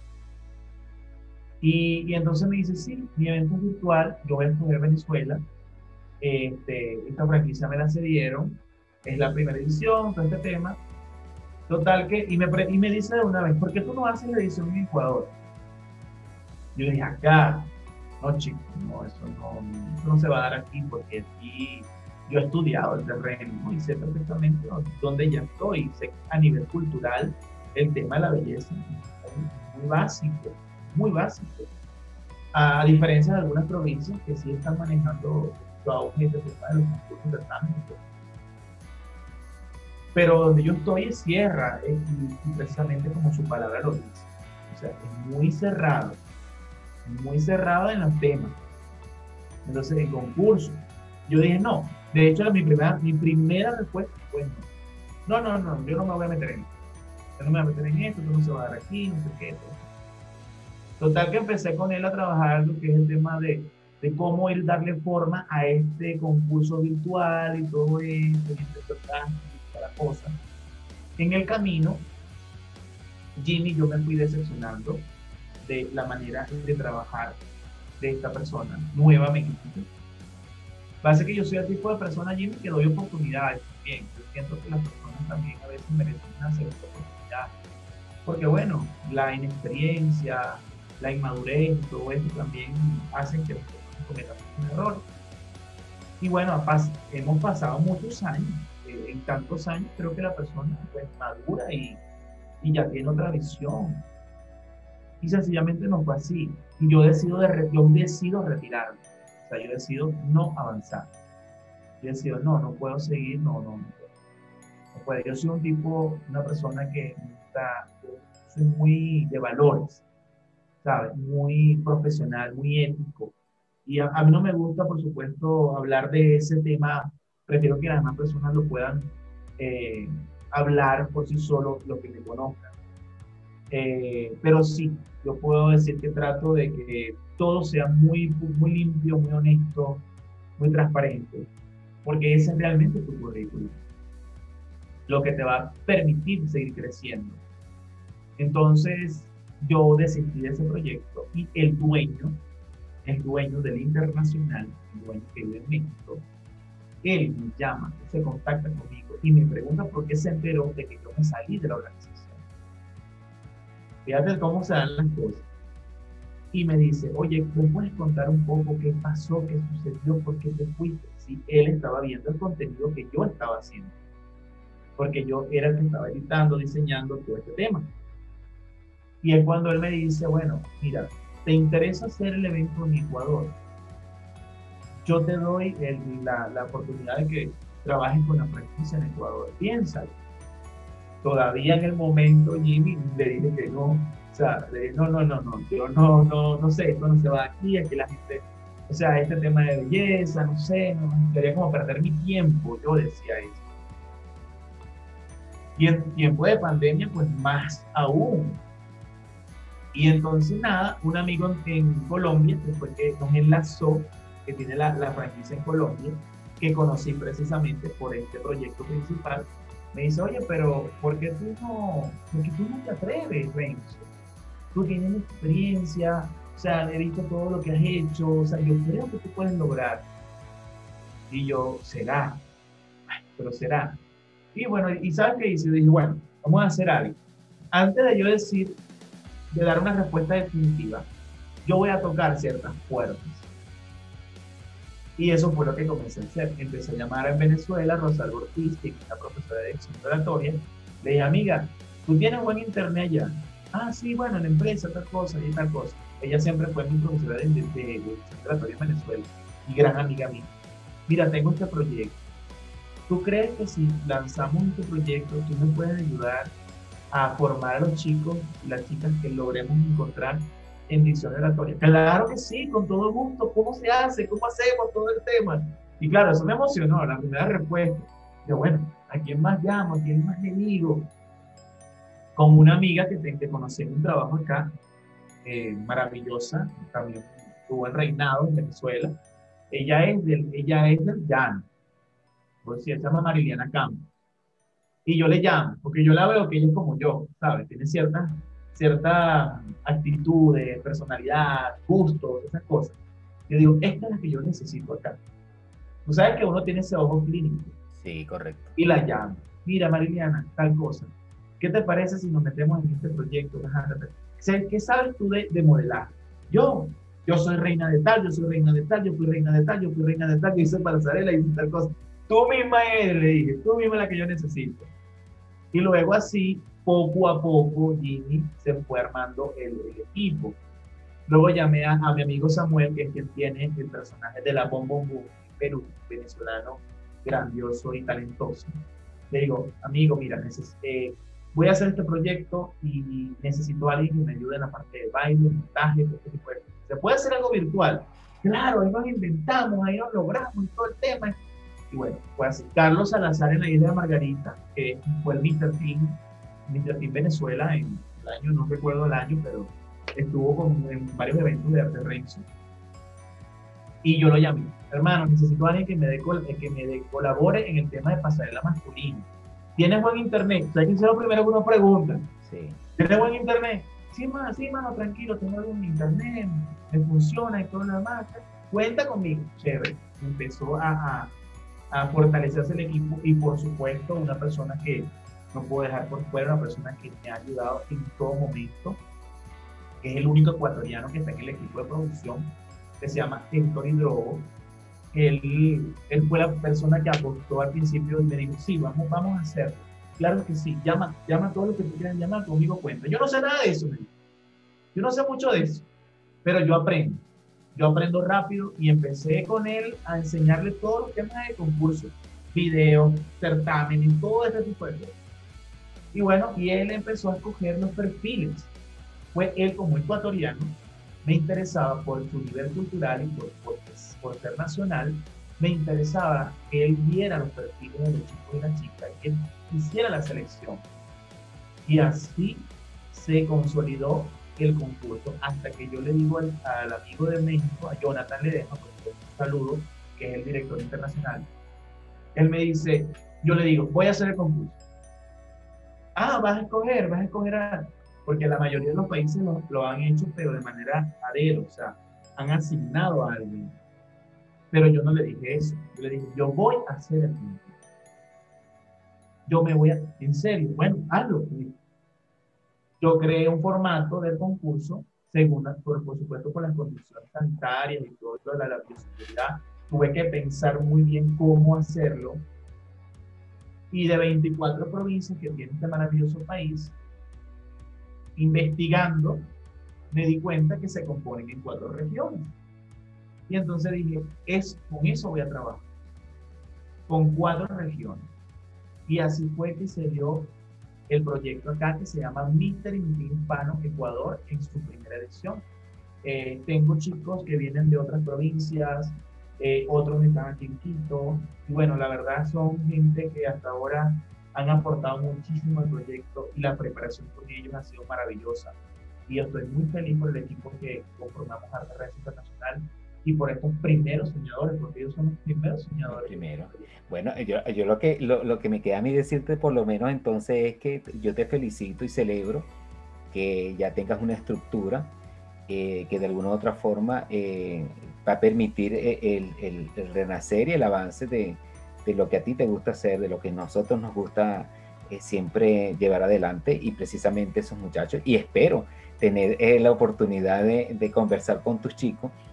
Y entonces me dice, sí, mi evento es virtual, yo voy a escoger Venezuela, esta franquicia me la cedieron, es la primera edición, todo este tema. Total que, y me dice de una vez, ¿por qué tú no haces la edición en Ecuador? Yo le dije, acá, no chicos, no, eso no se va a dar aquí, porque aquí yo he estudiado el terreno, ¿no? Y sé perfectamente dónde ya estoy, sé que a nivel cultural el tema de la belleza es muy básico, muy básico. A diferencia de algunas provincias que sí están manejando su auge de los concursos de exámenes. Pero donde yo estoy es sierra, y precisamente como su palabra lo dice. O sea, es muy cerrado en los temas. Entonces, en concurso, yo dije no. De hecho, mi primera respuesta fue no. No, yo no me voy a meter en esto. Yo no me voy a meter en esto, esto no se va a dar aquí, no sé qué. Total que empecé con él a trabajar lo que es el tema de cómo ir darle forma a este concurso virtual y todo esto, y interpretar la cosa. En el camino, Jimmy, yo me fui decepcionando de la manera de trabajar de esta persona nuevamente. Pasa que yo soy el tipo de persona, Jimmy, que doy oportunidades también. Yo siento que las personas también a veces merecen una segunda oportunidad. Porque bueno, la inexperiencia, la inmadurez y todo esto también hacen que las personas cometan un error. Y bueno, hemos pasado muchos años. En tantos años creo que la persona pues madura y ya tiene otra visión. Y sencillamente no fue así. Y yo decido retirarme. O sea, yo decido no avanzar. Yo decido, no puedo seguir, no puedo. Yo soy un tipo, una persona que soy muy de valores, ¿sabes? Muy profesional, muy ético. Y a mí no me gusta, por supuesto, hablar de ese tema. Prefiero que las demás personas lo puedan eh, hablar por sí solos, lo que me conozcan. Pero sí, yo puedo decir que trato de que todo sea muy limpio, muy honesto, muy transparente, porque ese es realmente tu currículum, lo que te va a permitir seguir creciendo. Entonces, yo desistí de ese proyecto y el dueño del internacional, el dueño que vive en México, él me llama, se contacta conmigo y me pregunta por qué se enteró de que yo me salí de la organización. Fíjate cómo se dan las cosas. Y me dice, oye, ¿me puedes contar un poco qué pasó, qué sucedió, por qué te fuiste? Si él estaba viendo el contenido que yo estaba haciendo, porque yo era el que estaba editando, diseñando todo este tema. Y es cuando él me dice, bueno, mira, ¿te interesa hacer el evento en Ecuador? Yo te doy la oportunidad de que trabajes con la franquicia en Ecuador. Piénsalo. Todavía en el momento, Jimmy, le dije que no. O sea, le dije, no, yo no sé, esto no se va aquí, es que la gente, o sea, este tema de belleza, no sé, no, quería como perder mi tiempo, yo decía eso. Y en tiempo de pandemia, pues más aún. Y entonces, nada, un amigo en Colombia, que fue que nos enlazó, que tiene la franquicia en Colombia, que conocí precisamente por este proyecto principal, me dice, oye, pero ¿por qué tú no te atreves, Renzo? Tú tienes experiencia, o sea, he visto todo lo que has hecho, o sea, yo creo que tú puedes lograr. Y yo, será, pero será. Y bueno, ¿y sabes qué hice? Yo dije, bueno, vamos a hacer algo. Antes de yo decir, de dar una respuesta definitiva, yo voy a tocar ciertas puertas. Y eso fue lo que comencé a hacer. Empecé a llamar en Venezuela a Rosalba Ortiz, que es una profesora de dirección de oratoria. Le dije, amiga, ¿tú tienes buen internet allá? Ah, sí, bueno, en la empresa, tal cosa y tal cosa. Ella siempre fue mi profesora de dirección de oratoria en Venezuela y gran amiga mía. Mira, tengo este proyecto. ¿Tú crees que si lanzamos este proyecto, tú me puedes ayudar a formar a los chicos y las chicas que logremos encontrar en dicción oratoria? Claro que sí, con todo gusto. ¿Cómo se hace? ¿Cómo hacemos todo el tema? Y claro, eso me emocionó, la primera respuesta. Yo, bueno, ¿a quién más llamo? ¿A quién más le digo? Con una amiga que conocí en un trabajo acá, maravillosa, también estuvo en Reinado, en Venezuela. Ella es del llano, por si se llama Mariliana Campos. Y yo le llamo, porque yo la veo que ella es como yo, ¿sabes? Tiene cierta actitudes, personalidad, gustos, esas cosas. Yo digo, esta es la que yo necesito acá. Tú sabes que uno tiene ese ojo clínico. Sí, correcto. Y la llamo. Mira, Mariliana, tal cosa. ¿Qué te parece si nos metemos en este proyecto? ¿Qué sabes tú de modelaje? Yo soy reina de tal, yo soy reina de tal, yo fui reina de tal, yo fui reina de tal, yo hice pasarela, hice tal cosa. Tú misma eres, le dije, tú misma es la que yo necesito. Y luego así, poco a poco, Jimmy se fue armando el equipo. Luego llamé a mi amigo Samuel, que es quien tiene el personaje de la Bom Bom Boom en Perú, venezolano, grandioso y talentoso. Le digo, amigo, mira, voy a hacer este proyecto y necesito a alguien que me ayude en la parte de baile, montaje, este tipo de cosas. ¿Se puede hacer algo virtual? Claro, ahí nos inventamos, ahí nos logramos y todo el tema. Y bueno, fue así. Carlos Salazar en la isla de Margarita, que fue el Mr. Team Venezuela en el año, no recuerdo el año, pero estuvo en varios eventos de arte Renzo. Y yo lo llamé, hermano, necesito a alguien que me colabore en el tema de pasarela masculina. ¿Tienes buen internet? O sea, que eso es lo primero que uno pregunta. Sí. ¿Tienes buen internet? Sí, mano, tranquilo, tengo buen internet, me funciona y todo lo demás. Cuenta conmigo, chévere. Empezó a fortalecerse el equipo y por supuesto una persona que no puedo dejar por fuera, una persona que me ha ayudado en todo momento, que es el único ecuatoriano que está en el equipo de producción, que se llama Héctor Hidrogo. Él fue la persona que apostó al principio y me dijo, sí, vamos a hacerlo. Claro que sí, llama a todos los que tú quieras llamar, conmigo cuenta. Yo no sé nada de eso, yo no sé mucho de eso, pero yo aprendo rápido y empecé con él a enseñarle todos los temas de concurso, videos, certámenes, todo este tipo de cosas. Y bueno, y él empezó a escoger los perfiles. Fue él como ecuatoriano, me interesaba por su nivel cultural y por ser nacional, me interesaba que él viera los perfiles de los chicos y las chicas, que él hiciera la selección. Y así se consolidó el concurso, hasta que yo le digo al amigo de México, a Jonathan Ledesma, un saludo, que es el director internacional, él me dice, yo le digo, voy a hacer el concurso. Ah, vas a escoger porque la mayoría de los países lo han hecho, pero de manera a dedo, o sea, han asignado a alguien. Pero yo no le dije eso, yo le dije, yo voy a hacer el concurso. Yo me voy en serio, bueno, hazlo. Yo creé un formato del concurso, según, por supuesto, con las condiciones sanitarias y todo lo de la bioseguridad. Tuve que pensar muy bien cómo hacerlo. Y de 24 provincias que tiene este maravilloso país, investigando, me di cuenta que se componen en 4 regiones. Y entonces dije, con eso voy a trabajar, con 4 regiones. Y así fue que se dio el proyecto acá, que se llama Mister Hispano Ecuador, en su primera edición. Tengo chicos que vienen de otras provincias, otros están aquí en Quito, y bueno, la verdad son gente que hasta ahora han aportado muchísimo al proyecto y la preparación con ellos ha sido maravillosa. Y yo estoy muy feliz por el equipo que conformamos Arte Renzo Internacional y por estos primeros soñadores, porque ellos son los primeros soñadores. Primero. Bueno, yo lo que me queda a mí decirte por lo menos entonces es que yo te felicito y celebro que ya tengas una estructura que de alguna u otra forma va a permitir el renacer y el avance de lo que a ti te gusta hacer, de lo que a nosotros nos gusta siempre llevar adelante, y precisamente esos muchachos, y espero tener la oportunidad de conversar con tus chicos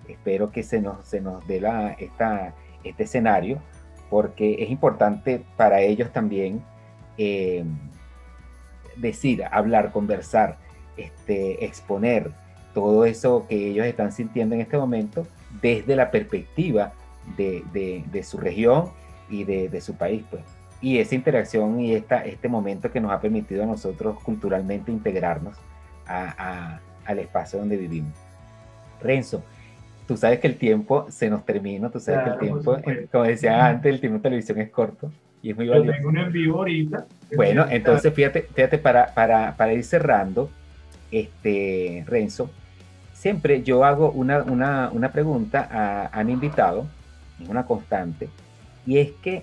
espero que se nos dé este escenario, porque es importante para ellos también eh, decir, hablar, conversar, exponer todo eso que ellos están sintiendo en este momento desde la perspectiva de su región y de su país, pues. Y esa interacción y este momento que nos ha permitido a nosotros culturalmente integrarnos al espacio donde vivimos. Renzo, tú sabes que el tiempo se nos termina, tú sabes que el tiempo, como decía antes, el tiempo de televisión es corto y es muy valioso. Yo tengo un en vivo ahorita. Bueno, entonces fíjate para ir cerrando, Renzo, siempre yo hago una pregunta a mi invitado, una constante, y es que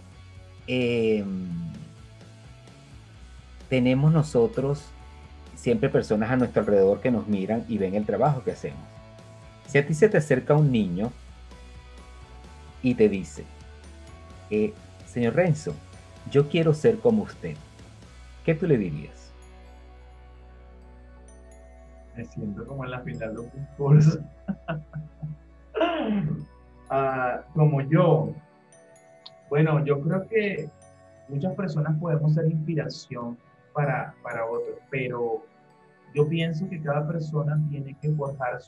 tenemos nosotros siempre personas a nuestro alrededor que nos miran y ven el trabajo que hacemos. Si a ti se te acerca un niño y te dice, señor Renzo, yo quiero ser como usted, ¿qué tú le dirías? Me siento como en la final de un concurso. Como yo. Bueno, yo creo que muchas personas podemos ser inspiración para otros, pero yo pienso que cada persona tiene que forjar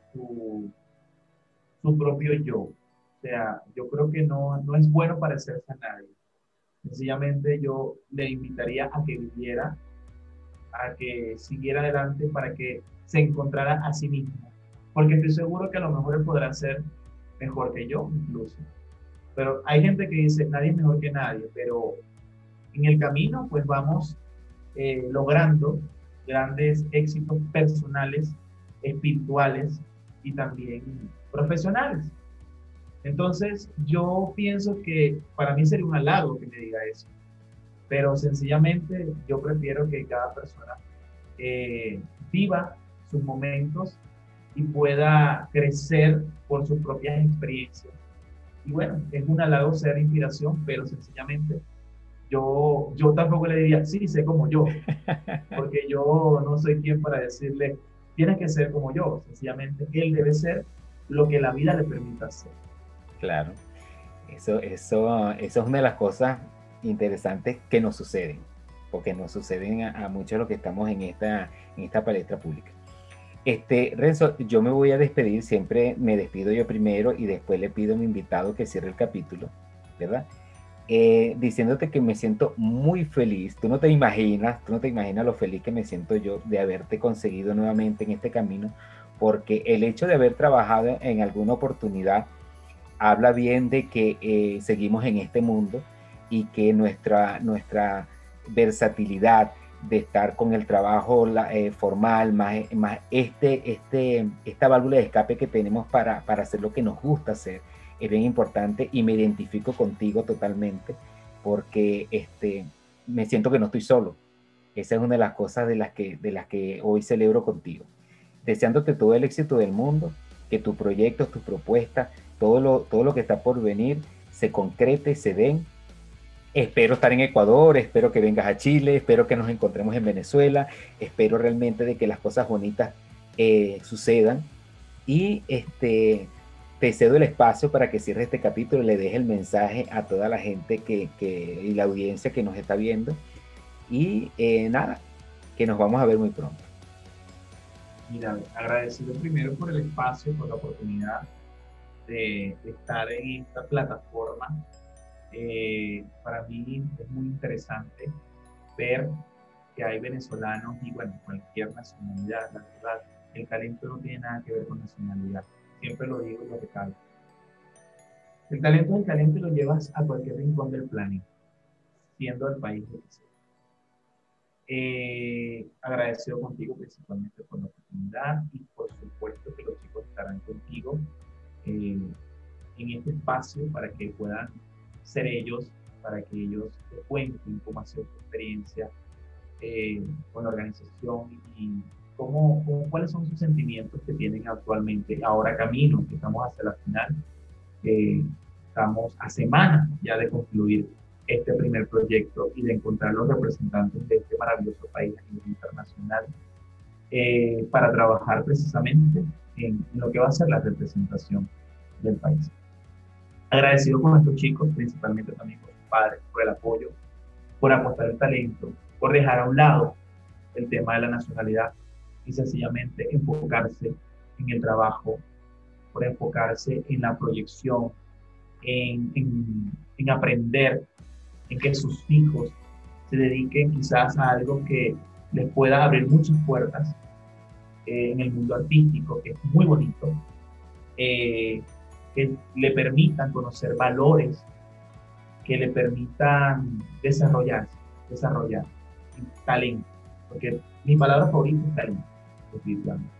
su propio yo. O sea, yo creo que no es bueno parecerse a nadie. Sencillamente yo le invitaría a que viviera, a que siguiera adelante para que se encontrara a sí mismo. Porque estoy seguro que a lo mejor él podrá ser mejor que yo, incluso. Pero hay gente que dice, nadie es mejor que nadie, pero en el camino pues vamos logrando grandes éxitos personales, espirituales y también profesionales. Entonces yo pienso que para mí sería un halago que me diga eso, pero sencillamente yo prefiero que cada persona viva sus momentos y pueda crecer por sus propias experiencias. Y bueno, es un halago ser inspiración, pero sencillamente yo tampoco le diría, sí, sé como yo, porque yo no soy quien para decirle, tienes que ser como yo, sencillamente él debe ser lo que la vida le permita hacer. Claro, eso es una de las cosas interesantes que nos suceden, porque nos suceden a muchos de los que estamos en esta palestra pública. Renzo, yo me voy a despedir, siempre me despido yo primero y después le pido a mi invitado que cierre el capítulo, ¿verdad? Diciéndote que me siento muy feliz, tú no te imaginas lo feliz que me siento yo de haberte conseguido nuevamente en este camino, porque el hecho de haber trabajado en alguna oportunidad habla bien de que seguimos en este mundo y que nuestra versatilidad de estar con el trabajo formal, más esta válvula de escape que tenemos para hacer lo que nos gusta hacer, es bien importante y me identifico contigo totalmente porque me siento que no estoy solo. Esa es una de las cosas de las que hoy celebro contigo. Deseándote todo el éxito del mundo, que tus proyectos, tus propuestas, todo lo que está por venir se concrete, se den. Espero estar en Ecuador, espero que vengas a Chile, espero que nos encontremos en Venezuela, espero realmente de que las cosas bonitas sucedan y te cedo el espacio para que cierres este capítulo y le dejes el mensaje a toda la gente y la audiencia que nos está viendo y nada, que nos vamos a ver muy pronto. Mira, agradecido primero por el espacio, por la oportunidad de estar en esta plataforma. Para mí es muy interesante ver que hay venezolanos y bueno, cualquier nacionalidad, la verdad, el talento no tiene nada que ver con nacionalidad. Siempre lo digo y lo recalco. El talento es el talento y lo llevas a cualquier rincón del planeta, siendo el país lo que sea. Agradecido contigo principalmente por la oportunidad y por supuesto que los chicos estarán contigo en este espacio para que puedan ser ellos, para que ellos te cuenten cómo ha sido su experiencia con la organización y cuáles son sus sentimientos que tienen actualmente, ahora camino, que estamos hacia la final. Estamos a semanas ya de concluir este primer proyecto y de encontrar los representantes de este maravilloso país a nivel internacional para trabajar precisamente en lo que va a ser la representación del país. Agradecido con estos chicos, principalmente también con sus padres, por el apoyo, por apostar el talento, por dejar a un lado el tema de la nacionalidad y sencillamente enfocarse en el trabajo, por enfocarse en la proyección, en aprender, en que sus hijos se dediquen quizás a algo que les pueda abrir muchas puertas en el mundo artístico, que es muy bonito, que le permitan conocer valores, que le permitan desarrollar talento, porque mi palabra favorita es talento, definitivamente.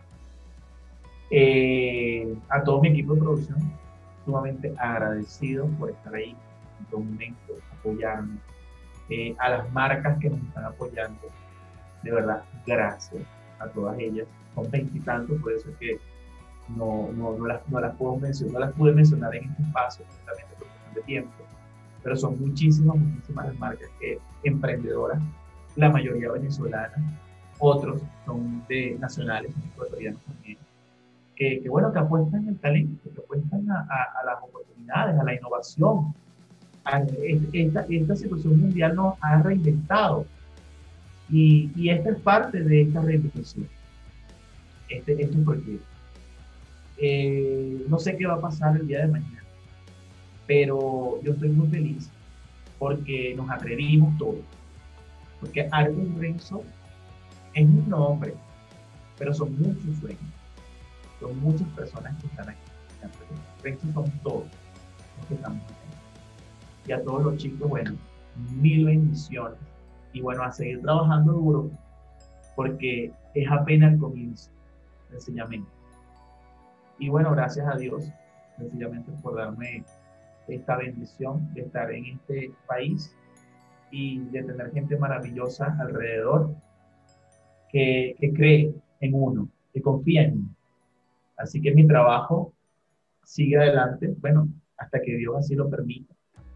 A todo mi equipo de producción, sumamente agradecido por estar ahí en todo momento, apoyarme, a las marcas que nos están apoyando, de verdad, gracias a todas ellas. Son 20 y tantos, por eso es que no las puedo mencionar, no las pude mencionar en este espacio, justamente por cuestión de tiempo, pero son muchísimas las marcas emprendedoras, la mayoría venezolanas, otros son nacionales, ecuatorianos también, que bueno, que apuestan en el talento, que apuestan a las oportunidades, a la innovación. Esta situación mundial nos ha reinventado y esta es parte de esta reinventación. Esto es porque no sé qué va a pasar el día de mañana, pero yo estoy muy feliz porque nos atrevimos todos. Porque Artes Renzo es un nombre, pero son muchos sueños. Son muchas personas que están aquí. Renzo somos todos los que estamos aquí. Y a todos los chicos, bueno, mil bendiciones. Y bueno, a seguir trabajando duro, porque es apenas el comienzo del enseñamiento. Y bueno, gracias a Dios, sencillamente por darme esta bendición de estar en este país y de tener gente maravillosa alrededor que cree en uno, que confía en uno. Así que mi trabajo sigue adelante, bueno, hasta que Dios así lo permita.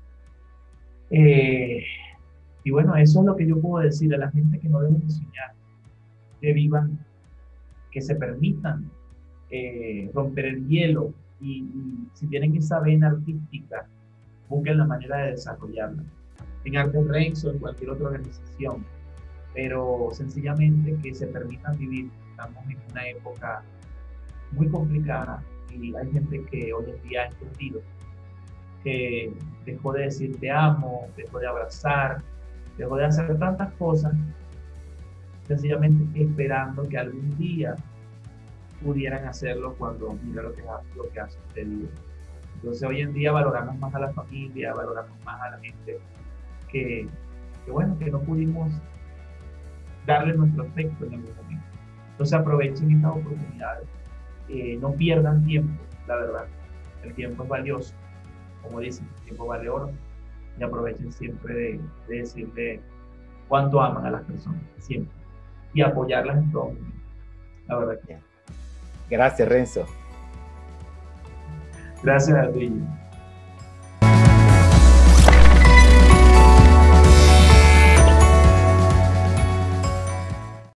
Y bueno, eso es lo que yo puedo decir a la gente, que no deben de soñar, que vivan, que se permitan romper el hielo y si tienen esa vena artística, busquen la manera de desarrollarla. En Artes Renzo, en cualquier otra organización, pero sencillamente que se permitan vivir. Estamos en una época muy complicada y hay gente que hoy en día ha entendido que dejó de decir te amo, dejó de abrazar, dejó de hacer tantas cosas, sencillamente esperando que algún día pudieran hacerlo cuando mira lo que ha sucedido. Entonces hoy en día valoramos más a la familia, valoramos más a la gente que bueno, que no pudimos darle nuestro afecto en algún momento. Entonces aprovechen estas oportunidades, no pierdan tiempo, la verdad, el tiempo es valioso, como dicen, el tiempo vale oro, y aprovechen siempre de decirle cuánto aman a las personas, siempre, y apoyarlas en todo momento, la verdad que. Gracias, Renzo. Gracias a ti.